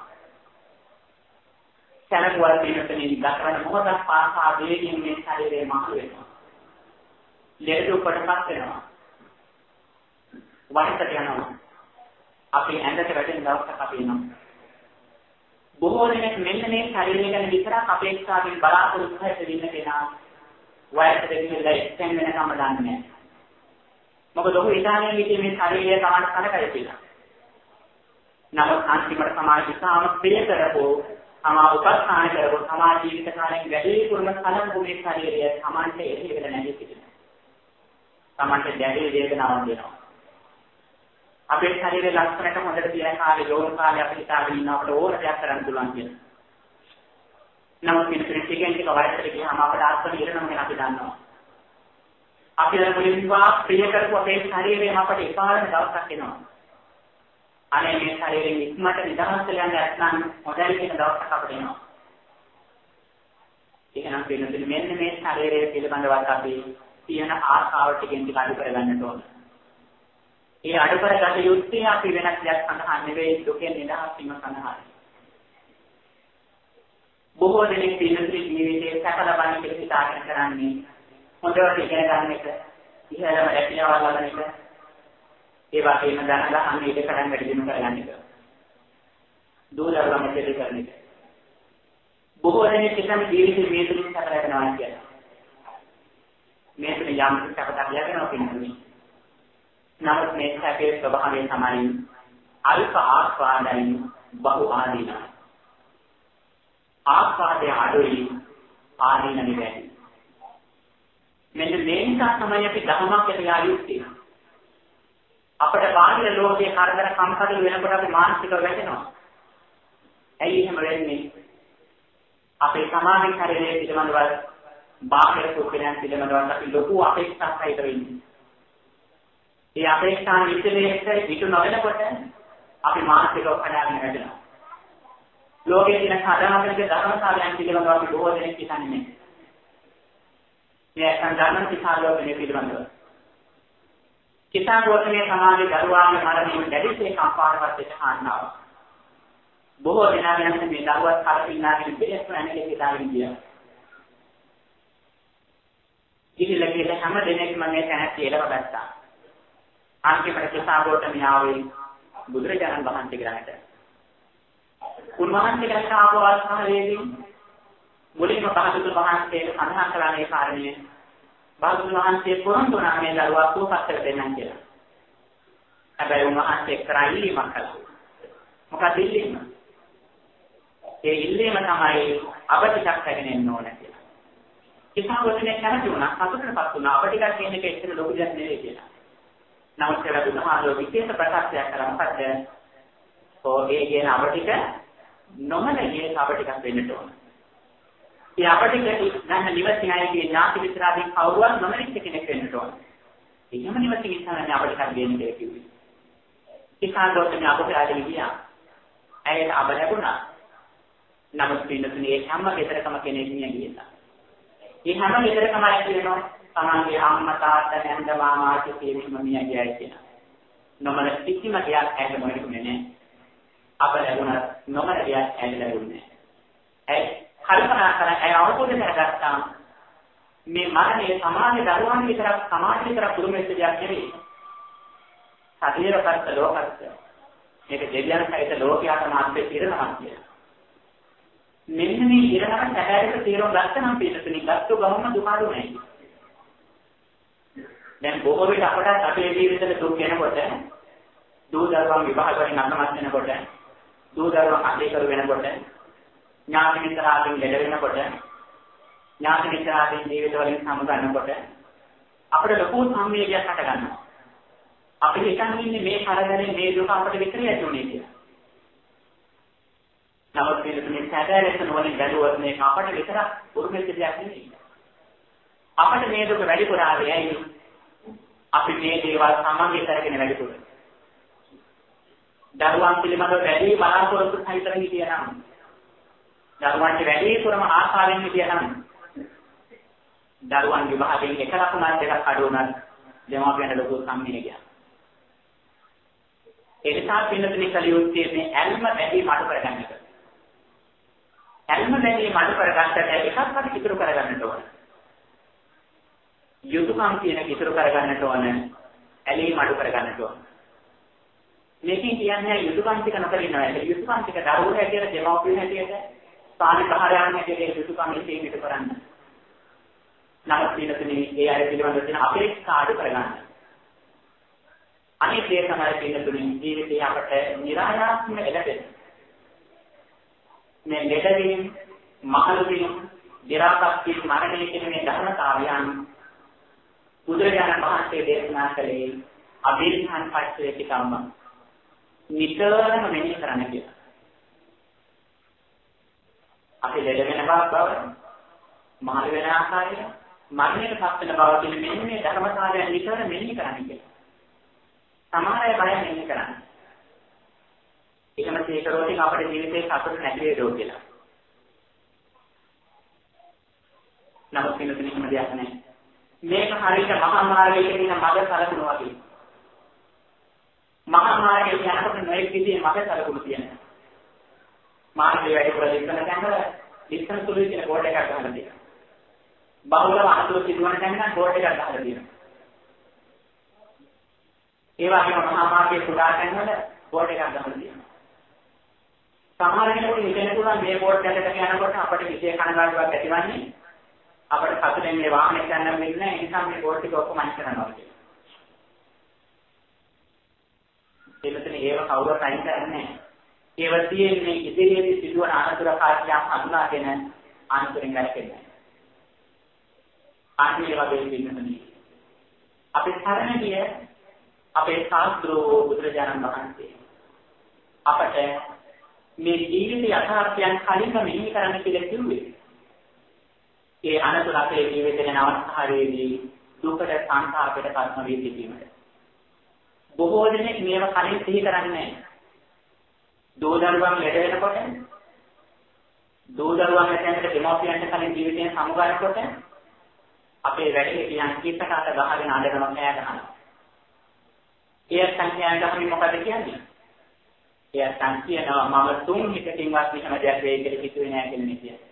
Speaker 1: සැලකුවල් පිළිතුරුනේ ගතවන මොහොතක් පාසා වේගින් මේ ශරීරය මහලු වෙනවා. ලෙඩ උපටපත් වෙනවා. වයසට යනවා. අපි ඇඟට වැටෙන දවසක් අපි එනවා. බොහෝ දෙනෙක් මෙන්න මේ ශරීරය ගැන විතරක් අපේක්ෂාවෙන් බලාපොරොත්තු වෙන්න කෙනා වයසට ගිහිල්ලා එක්තෙන් වෙනකම් දන්නේ නැහැ. මොකද ඔහු ඉතාලියෙන් ඉතින් මේ ශරීරය තමයි කරකැවෙ කියලා. නමුත් අන්තිමට සමාජ විසාම ප්‍රිය කරපෝ තමා උපස්ථාන කරපෝ තමා ජීවිත කාලයෙන් වැඩි පුරුම කලම් මේ ශරීරය සමාන්ට එළියට නැගී සිටිනවා. සමාන්ට දැඩි වේදනාවක් දෙනවා. අපේ ශරීරයේ ලක්ෂණට හොඳට තියෙන කාලේ යෝන කාලේ අපි හිතාගෙන ඉන්නකොට ඕන දෙයක් කරන්න පුළුවන් කියලා. නමුත් මේ ක්‍රිටිකෙන් ටික වයසට ගියාම අපට ආත්ම ඉරණම ගැන අපි දන්නවා. අපි අර මුලින්ම ප්‍රිය කරපු අපේ ශරීරයෙන් අපට එපා වෙන දවසක් එනවා. අනේ මේ ශරීරයෙන් ඉක්මනට නිදහස් වෙලා යන්න නැත්නම් හොඳයි කියන දවසක් අපට එනවා. එහෙනම් පිළිතුරු මෙන්න මේ ශරීරය පිළිබඳව අපි තියෙන ආශාව ටිකෙන් ටික අඩු කරගන්නට ඕන. ඒ අඩු කරගත යුත්තේ අපි වෙනස් දෙයක් සඳහා නෙවෙයි දුකෙන් නිදහස් වීම සඳහා. බොහෝ දෙනෙක් පිළිතුරු ජීවිතයේ සැප ලබන්න කියලා හිතාගෙන කරන්නේ හොඳට ඉගෙන ගන්න එක, ඉහළම රැකියාව ලබන එක, ඒ වගේම ධන ගන්න ඉඩ කරන් වැඩි දිනු කරගන්න එක. දෝලරම මෙතෙද කරන එක. බොහෝ දෙනෙක් කිසිම ජීවිතේ මේ තුලින් සැප ලබනවා කියලා. මේ තුලින් යම් සැපක් ලැබෙනවා කියන්නේ. නමුත් මේ සැපේ ස්වභාවය තමයි අල්ප ආස්වාදයෙන් බහු ආදීන. ආස්වාදයේ අඩුයි ආදීන නෙවෙයි. මෙන්න මේ නිසා තමයි අපි ධර්මයක් කියලා යුත්තේ. අපේ බාහිර ලෝකයේ කරදර කම්කටොළු වෙනකොට අපි මානසිකව වැටෙනවා. ඇයි එහෙම වෙන්නේ? අපේ සමාජ ශරීරයේ පිටමන්වල බාහිර කුක්කයන් පිටමන්වල අපි ලොකු අපේක්ෂාවක් හිත වෙන්නේ. ඒ අපේක්ෂාන් විචලනයට පිටු නොවෙනකොට අපි මානසිකව කඩාගෙන වැටෙනවා. ලෝකයේ තියෙන සාධාරණ ධර්මතාවයන් පිළිබඳව අපි බොහෝ දෙනෙක් හිතන්නේ නැහැ. මේ සංගාමන සිතාලෝකයේ පිළිබඳව. කිතාගෝතමේ සමාජයේ දරුවාගේ මරණයෙන් දැඩිසේ කම්පාවවත් වෙච්ච කාරණාව. බොහෝ දෙනා ගැන මේ දරුවත් කලකිරීමකින් බෙහෙත් නැණේ හිතාගෙන ගියා. ඉතින් ලකේ හැම දෙනෙක්ම මේ තැන කියලා ගත්තා. අන්තිමට කිතාගෝතමේ ආවේ බුදුරජාණන් වහන්සේ ගානට. උන්වහන්සේ ගැන ආපු අවස්ථාවේදී මුලින්ම බාහදුර වහන්සේ අදහස් කළා මේ කාරණය. බාහදුර වහන්සේ පොරොන්දු වුණා මේ දරුවා සුවපත් කර දෙන්නම් කියලා. හැබැයි උන්වහන්සේ කරා ඉල්ලීමක් කළා. මොකද ඉල්ලීම? ඒ ඉල්ලීම තමයි අපටිකක් කරගෙන එන්න ඕන කියලා. කිතාගෝතමේ කැමති වුණා සතුටටපත් වුණා අපටිකක් කියන එක ඇත්තට ලොකු දෙයක් නෙවෙයි කියලා. නමුත් කියලා බුදුහාමෝ විශේෂ ප්‍රකාශයක් කළා මොකද? ඔය කියන අපටික නොමනගේ අපටිකක් වෙන්නට ඕන. ඒ අපටික ගන්න නිවසින් ආයේ ඥාති විතරාදී කවුරුවත් නොමනිච්ච කෙනෙක් වෙන්නට ඕන. එහෙම නිවසින් ඉස්සරහට අපටිකක් දෙන්න දෙයක් කිව්වේ. කිතාගෝතමේ අපට ආදී ගියා. ඇයට අබ ලැබුණා. නමුත් පින්නතුනේ හැම ගෙදරකම කෙනෙක් නිය ගියා. ඒ හැම ගෙදරකම අය කියනවා තමන්ගේ අම්මා තාත්තා නැන්ද මාමා කිසිම මිය ගියයි කියලා. නොමන කිසිම දෙයක් ඇයට මොනෙකුනේ නැහැ. අප ලැබුණා නොමන දෙයක් ඇයට ලැබුණේ නැහැ. ඒ කල්පනා කරලා ඇය අවබෝධ කරගත්තා මේ මරණය සමාජයේ දරුවන් විතරක් සමාජ විතරක් පුරුම වෙච්ච දෙයක් නෙවෙයි. සතිරකත් ලෝකත් මේක දෙවියන් සහිත ලෝකයාට මාත්‍ය ඉරණමක් කියලා. මෙන්න මේ ඉරණම සැහැරට තීරණ ගන්න නම් පිටුතුනි ගත්තු ගමම දුකාරු නැහැ. දැන් බොහෝ විට අපට අපේ ජීවිතේ දුක් වෙනකොට දූ දරුවන් විවාහ කරගෙන අතමත් වෙනකොට දූ දරුවන් අධේ කර වෙනකොට ඥාති මිත්‍රාදීන් ලෙඩ වෙනකොට ඥාති මිත්‍රාදීන් ජීවිත වලින් සමුගන්නකොට අපිට ලොකු සංවේගයක් හට ගන්නවා. අපි හිතන්නේ මේ කරදරේ මේ දුක අපිට විතරයි ඇතිුනේ කියලා. නමුත් මේ සැදැරෙත් නොවන ගැඩුවත් මේක අපිට විතරක් උරුමෙච්ච දෙයක් නෙවෙයි. අපිට මේ දුක වැඩිපුර ආවේ ඇයි? අපි මේ දේවල් සමගිය කරගෙන වැඩිපුර. දරුවන් පිළිබඳව වැඩි බලාපොරොත්තු සහිතව හිටියනම් දරුවන්ට වැඩිපුරම ආශාවෙන් හිටියනම් දරුවන් විවාහයෙන් එක ලකුණක් දෙකක් අඩු වුණත් දෙමාපියන්ට ලොකු සම්මිතියක්. ඒ නිසා පින්නතුනි කලියුත්තේ මේ ඇල්ම වැඩි මඩ කරගන්න එක. ඇල්ම වැඩි මඩ කරගන්නට එකක් අපි ඉතුරු කරගන්නට ඕන. යුතුයකම් කියන ඉතුරු කරගන්නට ඕන. ඇලී මඩ කරගන්නට ඕන. මේකෙන් කියන්නේ යුතුයකම් ටික නොකර ඉන්නවා. ඒ යුතුයකම් ටික දරුවෝ හැටියට දෙමාපියෝ හැටියට සාමාන්‍ය භාරයන් හැටියට යුතුයකම් ඉතින් ඉතුරු කරන්න. නමුත් පින්නතුනි ඒ අය පිළිබඳව තියෙන අපේක්ෂා අඩු කරගන්න. අනිත් දේ තමයි පින්නතුනි ජීවිතේ අපට નિરાයාසම එළදෙන. මේ ලෙඩවීම, මහලු වීම, දිරාපත් වීම, මරණය කියන මේ ධර්මතාවයන් බුදුරජාණන් වහන්සේ දේශනා කළේ අභිඥාන පස්සේ පිටම්ම නිතරම මෙනෙහි කරන්න කියලා. අපි ලෙඩ වෙන බව, මහලු වෙන ආකාරය, මරණයට පත් වෙන බව කියන මෙන්න මේ ධර්මතාවයන් නිතර මෙනෙහි කරන්න කියලා. සමහර අය බය මෙනෙහි කරන්නේ. එහෙම තේකරෝටින් අපේ ජීවිතේ සතුට නැති වේදෝ කියලා. නමුත් පිළිතුරු එහෙම දෙයක් නැහැ. මේක හරියට මහා මාර්ගයේ තියෙන මඟ සලකුණු වගේ. මහා මාර්ගයේ යනකොට නොයෙක් විදිහේ මඟ සලකුණු තියෙනවා. මාර්ගයේ වැඩි ප්‍රතික්ෂණ කරනකොට ලිස්සන සුළුයි කියන බෝඩ් එකක් ගහලා තියෙනවා. බහුලව අහතුරු සිදුවන තැන නම් බෝඩ් එකක් ගහලා තියෙනවා. ඒ වගේම මහා මාර්ගයේ පුරා තැන්වල බෝඩ් එකක් ගහලා තියෙනවා. සමහර කෙනෙකුට හිතෙන්න පුළුවන් මේ බෝඩ් එකකට යනකොට අපිට විශේෂ කනගාටුවක් ඇතිවන්නේ අපිට සතුටෙන් මේ වාහනේ යන්න වෙන්නේ නැහැ. ඒ නිසා මේ බෝඩ් එක ඔක්කොම අයින් කරනවා කියලා. එතන ඒව කවුරුත් අයින් කරන්නේ නැහැ. ඒව තියෙන්නේ ඉදිරියේදී සිදුවන අනතුරකාරියන් හඳුනාගෙන අනතුරින් ගැලපෙන්නේ. ආදී වගේ පින්නතුනි. අපි සරණ ගිය අපේ ශාස්ත්‍රෝ බුදුරජාණන් වහන්සේ අපට මේ ජීවිත යථාර්ථයන් කලින්ම මෙහි කරන්න කියලා කිව්වේ. ඒ අනතුර අපේ ජීවිතේ යන අවස්ථාවේදී දුකට සංසාරයට පත්ම වී සිටීමට. බොහෝ දෙනෙක් මේව කලින් සිහි කරන්නේ නැහැ. දෝ දරුවන් ලෙඩ වෙනකොට දෝ දරුවන් ඇතැම්මට දෙමෝපියන්ට කලින් ජීවිතයෙන් සමුගන්නකොට අපේ වැඩේ කියන කීතකට ගහගෙන අඬනවා නෑ ගහනවා. ඒ සංඛ්‍යාවෙන් ගහන්නේ මොකද කියන්නේ? ඒ සංඛ්‍යාව මම තුන් හිතකින්වත් මෙහෙම දෙයක් වෙයි කියලා හිතුවේ නෑ කියන එක කියන්නේ.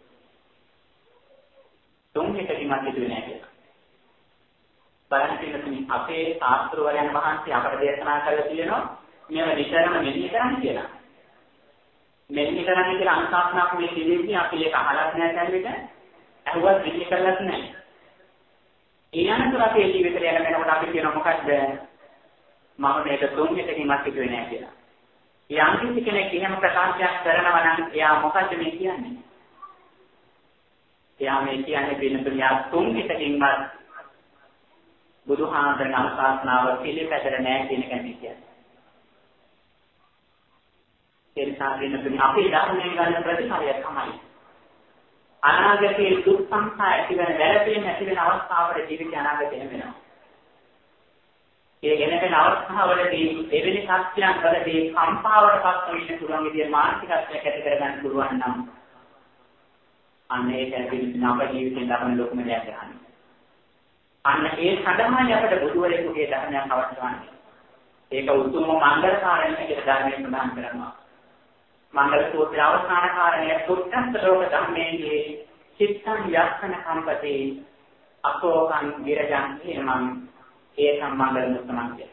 Speaker 1: තුන් හිතකින්වත් හිතුවේ නෑ කියලා. බලන්න පිළිතුරු අපේ ශාස්ත්‍රවරයන් වහන්සේ අපට දේශනා කළා තියෙනවා මේව නිතරම මෙනෙහි කරන්න කියලා. මෙනෙහි කරන්න කියලා අනුශාසනාවක් මේ කිව්වෙන්නේ අපි ඒක අහලත් නෑ දැන් ඇහුවත් මෙනෙහි කරලත් නෑ. ඒ අනතුර අපේ ජීවිතේ යන වෙනකොට අපි කියනවා මොකද්ද? මම මේක තුන් හිතකින්වත් හිතුවේ නෑ කියලා. යම් කිසි කෙනෙක් එහෙම ප්‍රකාශයක් කරනවා නම් එයා මොකද්ද මේ කියන්නේ? එයා මේ කියන්නේ පිළිතුරු යා තුන් හිතකින්වත් බුදුහාමරණ අනුශාසනාව පිළිපැදලා නැහැ කියන එක කියන්නේ. ඒ නිසා පිළිතුරු අපේ ධර්මයෙන් ගන්න ප්‍රතිඵලය තමයි අනාගතයේ දුක් සංඛා ඇති වෙන වැළපීම් ඇති වෙන අවස්ථාවල ජීවිතය අනාගතේ වෙනවා. ඒ වෙන වෙන අවස්ථාවලදී එවැනි සත්‍යයන් වලදී කම්පාවට පත් වෙන්න පුළුවන් විදිහේ මානසිකත්වයක් ඇති කරගන්න පුළුවන් නම් අන්න ඒක ඇතුළේ නව ජීවිතේ ධර්ම ලෝකම දෙයක් ගන්න. අන්න ඒ සඳහායි අපට බුදුවරයෙකුගේ ධර්මයක් අවශ්‍ය වන්නේ. ඒක උතුම්ම මංගල කාරණයක් කියලා ධර්මයෙන් සඳහන් කරනවා. මංගල සූත්‍රය අවසාන කාරණය සුත්තස්ස ලෝක ධම්මේදී චිත්තං යස්සන කම්පතේ අසෝකං විරජං හේමං ඒකම් මංගල මුත්තමන්තිය.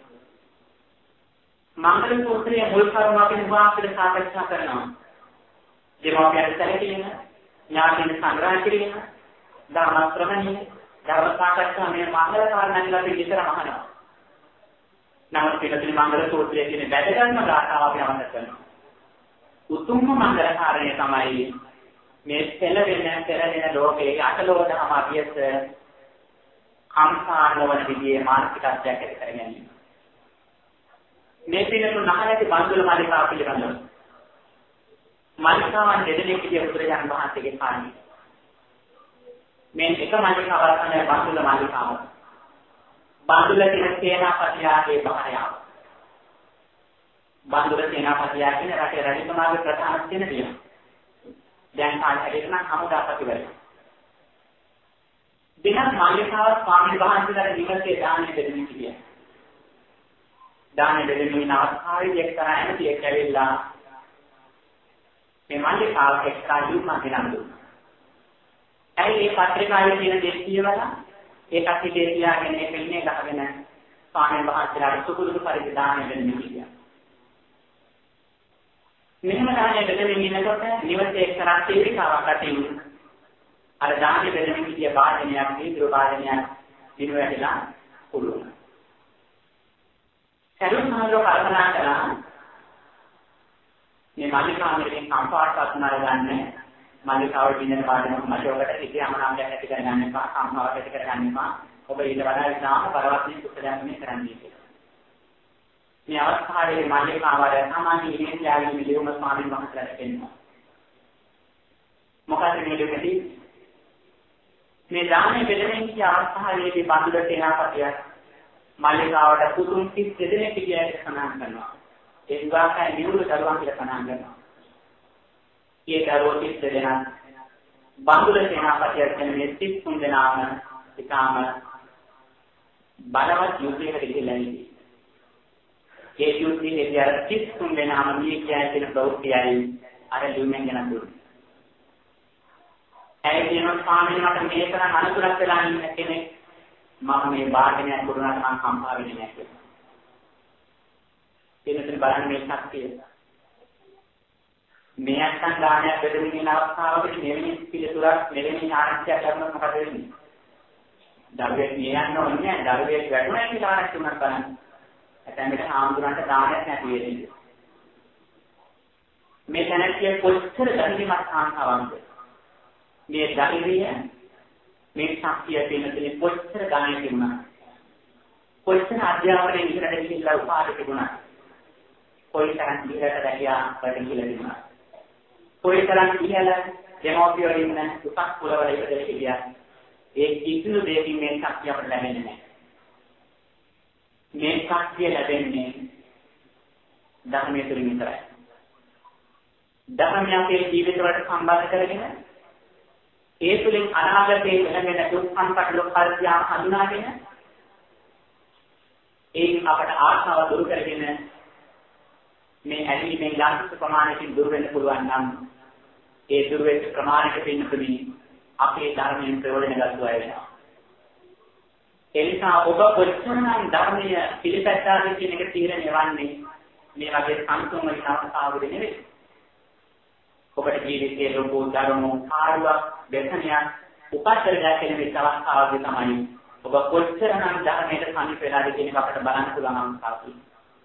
Speaker 1: මංගල සූත්‍රයේ මුල් කරුණ අපි නිවාසිත සාකච්ඡා කරනවා. දෙමාපියන් සැලකීම, ඥාතින් සංග්‍රහ කිරීම, ධර්ම ශ්‍රවණය, ධර්ම සාකච්ඡා මේ මංගල කාරණා අපි විතර අහනවා. නමුත් පිළිතුරු මංගල සූත්‍රයේ තියෙන වැදගත්ම ගාථාව අපි අමතක කරනවා. උතුම්ම මංගල කාරණය තමයි මේ පෙළවෙන පෙරලෙන ලෝකයේ අටලෝකම අභියස කම්පානවන විදියේ මානසිකත්වයක් ඇති කර ගැනීම. මේ පිළිතුරු නැහැටි බන්දුල මාලිකාව පිළිබඳව. මාලිකාවන් දෙදෙනෙක් විදිය බුදුරජාණන් වහන්සේගේ කාණි. මේ එක මාලිකාවක් තමයි බන්දුල මාලිකාව. බන්දුල කියන සේනාපතියාගේ භාර්යාව. බන්දුල සේනාපතියා කියන රටේ රජතුමාගේ ප්‍රධාන සේනාපතිය. දැන් කාලේ හැදෙන්න නම් හමුදාපතිවරයා. දිනක් මාලිකාව ස්වාමීන් වහන්සේලාට නිවසේ දානෙ දෙන්න කිව්වා. දානෙ දෙන්න අවස්ථාවේදී එක්තරා ඇමතියෙක් ඇවිල්ලා මේ මාලිකාව එක්කා යුක්ම ගෙනල්ලු. ඇයි මේ පත්‍රිකාවේ තියෙන දේ කියවලා ඒකත් ඉතේ තියාගෙන ඒක ඉන්නේ ගහගෙන ස්වාමීන් වහන්සේලාට සුකුරුදු පරිදි දානෙ දෙන්න කිව්වා. මෙහෙම දානෙ දෙන්න ඉන්නකොට නිවසේ එක්තරා සේවිකාවක් අතින් අර දානෙ දෙන්න කිය වාදනයක් දීර්ඝ වාදනයක් දිනු වැටලා පුළුවන්. සරුණාලෝ කල්පනා කළා මේ මාලිකාවෙන් කම්පාටත් නරගන්නේ මාලිකාව දිනන පාඩම මට ඔකට කිසියම් නාමයක් ඇති කරගන්න එපා කම්පාවට ඇති කරගන්න එපා ඔබ ඊට වඩා ඉතාම පරවත්නි සුත්‍රයක් මේ කරන්නේ කියලා. මේ අවස්ථාවේ මාලිකාවර සාමාන්‍ය ඉන්දියාවේ මිලියන ස්වාමීන් වහන්සේලාට කියනවා. මොකද මේ දෙකදී මේ දානේ බෙදෙන කිය අවස්ථාවේදී බන්දුල සේනාපතිය මාලිකාවට පුතුන් කිස් දෙදෙනෙක් කියලා සඳහන් කරනවා. ඒ විවාහය නිරුද්ධ දරුවන් කියලා සඳහන් කරනවා. ඒ දරුවෝ කිස් දෙදෙනා බන්දුල සේනාපතිය කියන මේ කිස් තුන් දෙනාම ඊටාම බලවත් යුද්ධයකට ගිහිල්ලා ඉන්නේ. ඒ යුද්ධයේදී අර කිස් තුන් දෙනාම මේ කියන ප්‍රවෘත්තියයි අර ලියුමෙන් ගැන දුන්නේ. ඒ කියන ස්වාමීන් වහන්සේ මේ තරම් අනුතරක් වෙලා ඉන්න කෙනෙක් මම මේ වාදනයක් කරුණාට මම කම්පා වෙන්නේ නැහැ. එනතර බලන්න මේ ශක්තිය. මේ අත්සන් දානයක් බෙදමින් ඉන්න අවස්ථාවකදී මෙවැනි පිළිතුරක් මෙවැනි ආරක්ෂා කරනකොට මොකද වෙන්නේ? දරුවෙක් නියන්න ඕනේ නැහැ. දරුවෙක් වැටුණා කියලා ආරක්ෂා කරන්න බලන්න. ඇතැම්මට ආම්දුරන්ට දානයක් නැති වෙන්නේ. මේ තැනකිය කොච්චර ධර්මයක් ආන්තාවන්ද? මේ ධෛර්යය මේ ශක්තිය තියෙන කොච්චර ගානේ තිබුණා කොච්චර අධ්‍යාපනයේ ඉස්සරහට ගිහිල්ලා උපාධි තිබුණා කොයිතරම් ඉහළට දැකියා වැඩ කියලා තිබුණා කොයිතරම් ඉහළ දෙමෝපියෝ ඉන්න උසස් කුලවල ඉපදෙලා හිටියා ඒ කිසිදු දෙයකින් මේ ශක්තිය අපට ලැබෙන්නේ නැහැ මේ ශක්තිය ලැබෙන්නේ ධර්මයේ තුලින් විතරයි ධර්මය අපේ ජීවිතවලට සම්බන්ධ කරගෙන ඒ තුළින් අනාගතයේ වෙනගෙන දුක්ඛන්ට ලෝකාර්ය හඳුනාගෙන ඒන් අපට ආශාව දුරු කරගෙන මේ ඇලීමෙන් යම් ප්‍රමාණයකින් දුර වෙන්න පුළුවන් නම් ඒ දුර වෙච්ච ප්‍රමාණයක පින්නතුනි අපේ ධර්මයෙන් ප්‍රයෝජන ගන්නවා වෙනවා. ඒ නිසා ඔබ කොච්චරනම් ධර්මීය පිළිපැද්දාද කියන එක තීරණය වන්නේ මේ වගේ සංසුන් වෙන අවස්ථාවකදී නෙවෙයි. ඔබට ජීවිතයේ ලොකු ධර්ම කාර්යයක් දෙකනියක් උපස්තරයක් කියන මේ අවස්ථාවකදී තමයි ඔබ කොච්චරනම් ධර්මයට සම්පූර්ණ වෙලාද කියන එක අපිට බලන්න පුළුවන් අවස්ථාවක්.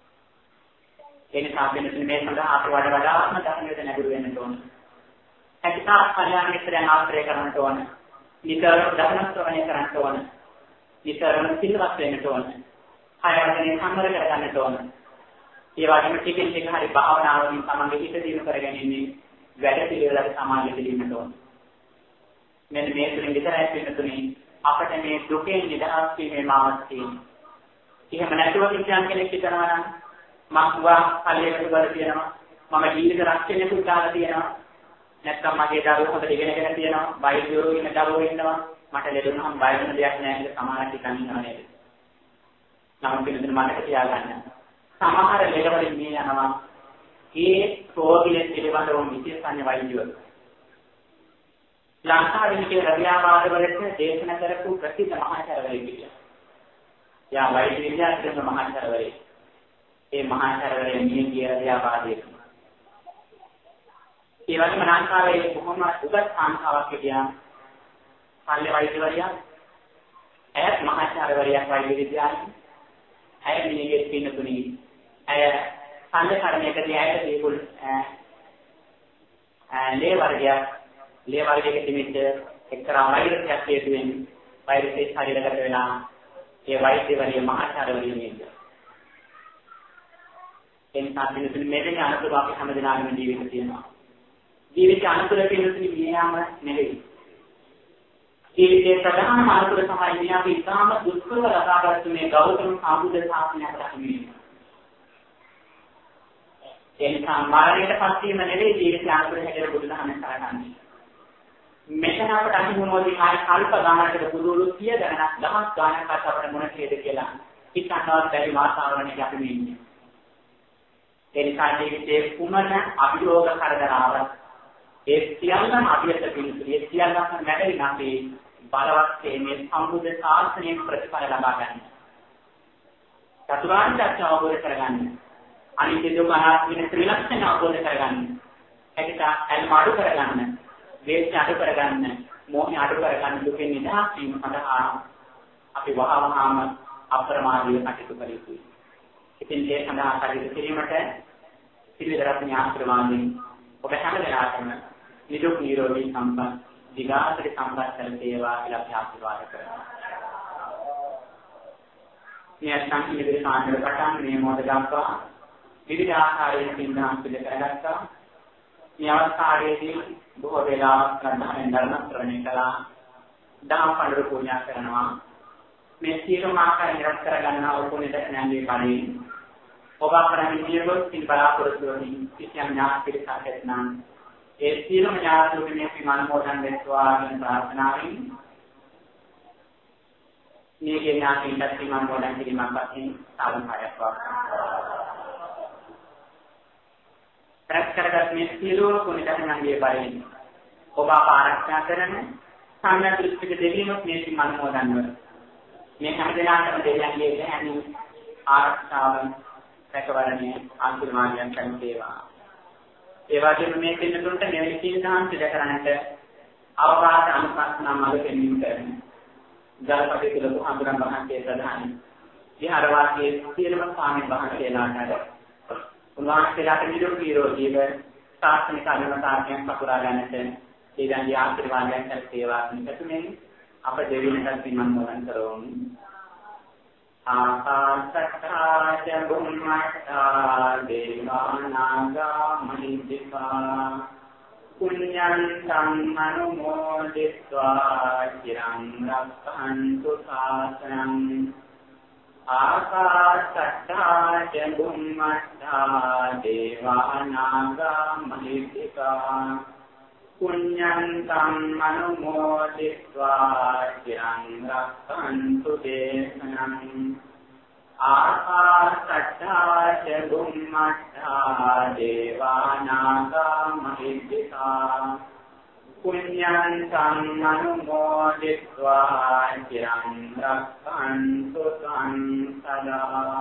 Speaker 1: ඒ නිසා අපි මේ සඳහා අපේ වඩ වඩාත්ම ධර්මයට නැඹුරු වෙන්න ඕන. ඇතිතා කල්යාණ මිත්‍රයන් ආශ්‍රය කරන්නට ඕන. නිතර ධර්ම ශ්‍රවණය කරන්නට ඕන. නිතරම සිල්වත් වෙන්නට ඕන. කය වචනේ සම්වර කරගන්නට ඕන. ඒ වගේම ටිකෙන් ටික හරි භාවනාවකින් තමන්ගේ හිත දියුණු කරගැනීමේ වැඩ පිළිවෙලක් සමාජයට දෙන්න ඕන. මෙන්න මේ තුලින් විතරයි වෙනතුනේ අපට මේ දුකෙන් නිදහස් වීමේ මාර්ගය තියෙන්නේ. එහෙම නැතුව කිසියම් කෙනෙක් හිතනවා නම් මම වා කල්යකට වල තියෙනවා මම ජීවිත රක්ෂණය පුතාලා තියෙනවා නැත්නම් මගේ දරුවෝ හොඳට ඉගෙනගෙන තියෙනවා වෛද්‍යවරු ඉන්න දරුවෝ ඉන්නවා මට ලැබුණාම බය වෙන දෙයක් නැහැ කියලා සමානට හිතනවා නේද? නම් පිළිතුරු මතක තියාගන්න. සමහර ලෙඩවලින් මේ යනවා ඒ රෝගියෙක් පිළිබඳව විශේෂඥ වෛද්‍යවරු. ලංකාවේ ඉන්න රවියාවාද වලට දේශනා කරපු ප්‍රසිද්ධ මහාචාර්යවරයෙක් කියලා. යා වෛද්‍ය විද්‍යාඥ මහාචාර්යවරයෙක්. ඒ මහාචාර්යවරයා මේ කිය රවියාවාදයේ. ඒ වගේම ලංකාවේ බොහොම උගත් සංස්ථාවක් හිටියා. පල්ලේ වෛද්‍යවරයා. ඇයත් මහාචාර්යවරයෙක් වෛද්‍ය විද්‍යාඥ. ඇය මිනිගෙත් පින්න තුනී. ඇය සංකල්පණයකදී ඇයට දීපුල් ලේ වර්ගයක් ලේ වර්ගයක තිබෙච්ච එක්තරා වෛරසයක් හේතුවෙන් වෛරසයේ ශරීරගත වෙනා ඒ වෛද්‍යවරිය මහාචාර්යවරිය නේද? එනිසා පිළිතුරු මෙවැනි අනුතුරු අපි හැමදෙනාගේම ජීවිතේ තියෙනවා. ජීවිත අනුතුරු පිළිතුරු වියම නෙවෙයි. ඒකේ ප්‍රධාන මාර්ගය තමයි මේ අපි ඉතාම දුෂ්කරව ලබාගත්තු මේ ගෞතම සම්බුද්ධ ශාසනය ප්‍රතිමේ. එනිසා මරණයට පත් වීම නෙවෙයි ජීවිතය අනුකූල හැටියට බුදුදහම කරගන්නේ. මෙතන අපට අහිමුනෝදී ආයි කල්ප ගානකට බුදුරු සිය ගණනක් දහස් ගානක් අපට මොන හේද කියලා හිතන්නවත් බැරි වාතාවරණයක අපි මේ ඉන්නේ. ඒ නිසා ජීවිතයේ කුමන අභියෝග කරදරාව ඒ සියල්ලම අපිට පිළිතුරු ඒ සියල්ලම නැදෙන්න අපි බලවත් මේ සම්බුද්ධ ශාසනයෙන් ප්‍රතිඵල ලබා ගන්න. චතුරාර්ය සත්‍ය අවබෝධ කරගන්න. අනිත්‍ය දුක්ඛ අනාත්ම වෙන ත්‍රිලක්ෂණ අවබෝධ කරගන්න. ඒකට අල්මාඩු කරගන්න. වේශ අඩු කරගන්න. මොහය අඩු කරගන්න දුකෙන් නිදහස් වීම සඳහා අපි වහවහාම අප්‍රමාදීව කටයුතු කළ යුතුයි. ඉතින් ඒ සඳහා කටයුතු කිරීමට පිළිවෙලක් ආශ්‍රමාවෙන් ඔබ හැම දෙනාටම නිදුක් නිරෝගී සම්පත් දිගාසිරි සම්පත් ලැබේවා කියලා අපි ආශිර්වාද කරනවා. මේ සංකීර්ණ සාන්දර පටන් මේ මොහොත දක්වා විවිධ ආකාරයෙන් පින්දහම් පිළ කරගත්තා. මේ අවස්ථාවේදී බොහෝ වේලාවක් ශ්‍රද්ධාවෙන් ධර්ම ශ්‍රවණය කළා. දහම් පඬුරු පූජා කරනවා. මේ සියලුම ආකාර නිරත් කරගන්නා වූ පුණ්‍ය දක්ෂණයන්ගේ කලින් ඔබ අපරමින් නියමොත් සිල් බලාපොරොත්තු වෙමින් කිසියම් ඥාති පිරිසක් ඇතනම් ඒ සියලුම ඥාතිවරුන් මේ පින්වන්මෝදන් වෙත්වා කියන ප්‍රාර්ථනාවෙන් මේ ඥාතින්ට පින්වන්මෝදන් කිරීමක් වශයෙන් සාධුකාරයක් වක්කනවා. ප්‍රත්‍යක්ෂ මේ සියලුම පුණ්‍ය දක්ෂණයන්ගේ බලයෙන් ඔබ ආරක්ෂා කරන සම්‍යක් දෘෂ්ටික දෙවියන්ොත් මේ පින්වන්මෝදන් වල මේ හැම දෙනාටම දෙවියන්ගේ දැහැමි ආරක්ෂාව සැකවරණය ආශිර්වාදයන් කරනේවා. ඒ වගේම මේ පින්නතුන්ට මෙවැනි සින්දාන් සිදු කරන්නට අවවාද අනුශාසනා මඟ පෙන්වීම කරන ජලපති කුල බුදුහාමුදුරන් වහන්සේ ප්‍රධාන විහාරවාසී සියලුම ස්වාමීන් වහන්සේලාට උන්වහන්සේලාට නිරෝගී නිරෝගීව ශාස්ත්‍රීය කර්මතාවයන් පතුරා ගන්නට ඒගන්ගේ ආශිර්වාදයන් කරේවා නිකතුමින් අප දෙවියන්ට පින්මන් මොලන් කරවමු. ආකාශත්තා ච බුම්මත්තා දේවානාගා මහිද්దికා පුඤ්ඤං සම්මනුමෝදිत्वा චිරං රක්ඛන්තු ශාසනං ආකාශත්තා ච බුම්මත්තා දේවානාගා මහිද්దికා පුඤ්ඤං සම්මනුමෝදිत्वा චිරං රක්ඛන්තු දේශනං ආකාශත්තා ච බුම්මත්තා දේවානාගා මහිද්దికා පුඤ්ඤං සම්මනුමෝදිत्वा චිරං රක්ඛන්තු සංසදා.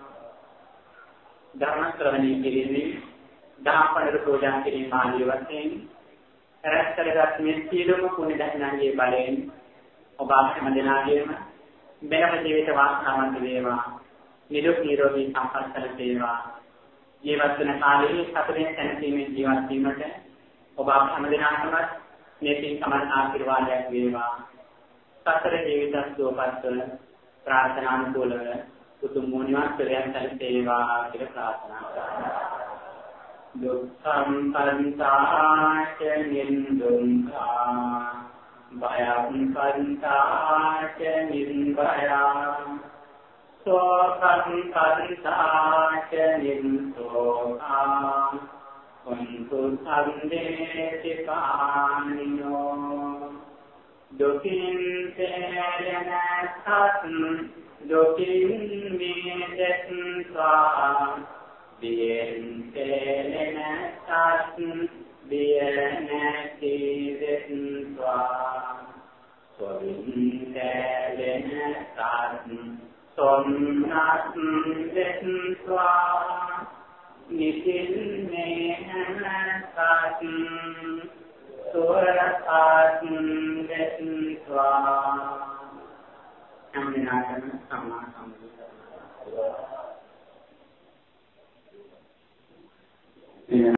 Speaker 1: ධර්ම ශ්‍රවණී කිරීමේ දහපඬු පූජා කිරීම ආදී වශයෙන් රැස්කරගත් මේ සියලුම පුණ්‍ය දක්ෂණන්ගේ බලයෙන් ඔබ හැම දෙනාගේම මෙලොව ජීවිත වාසනාවන්ත වේවා. නිදුක් නිරෝගී සම්පත් ලැබේවා. ජීවත් වන කාලයේ සතුටින් සැනසීමෙන් ජීවත් වීමට ඔබ හැම දෙනාටම මේ පින් සමන් ආශිර්වාදයක් වේවා. සතර ජීවිත සුවපත්ව ප්‍රාර්ථනානුකූලව උතුම් නිවන් සුවයෙන් සැලසේවා කියලා ප්‍රාර්ථනා කරනවා. දුක්ඛං පරිතාච නින්දුංඛා භයං පරිතාච නින්භයා සෝඛං පරිතාච නින්සෝඛා කුන්තු සම්දේති පානිනෝ දුකින් තේරෙන සත් දුකින් මිදෙත්වා Bien telena sat bien tidetva Sorin telena sat somnat detva Nitin mehana sat surat detva Amnatan sama sama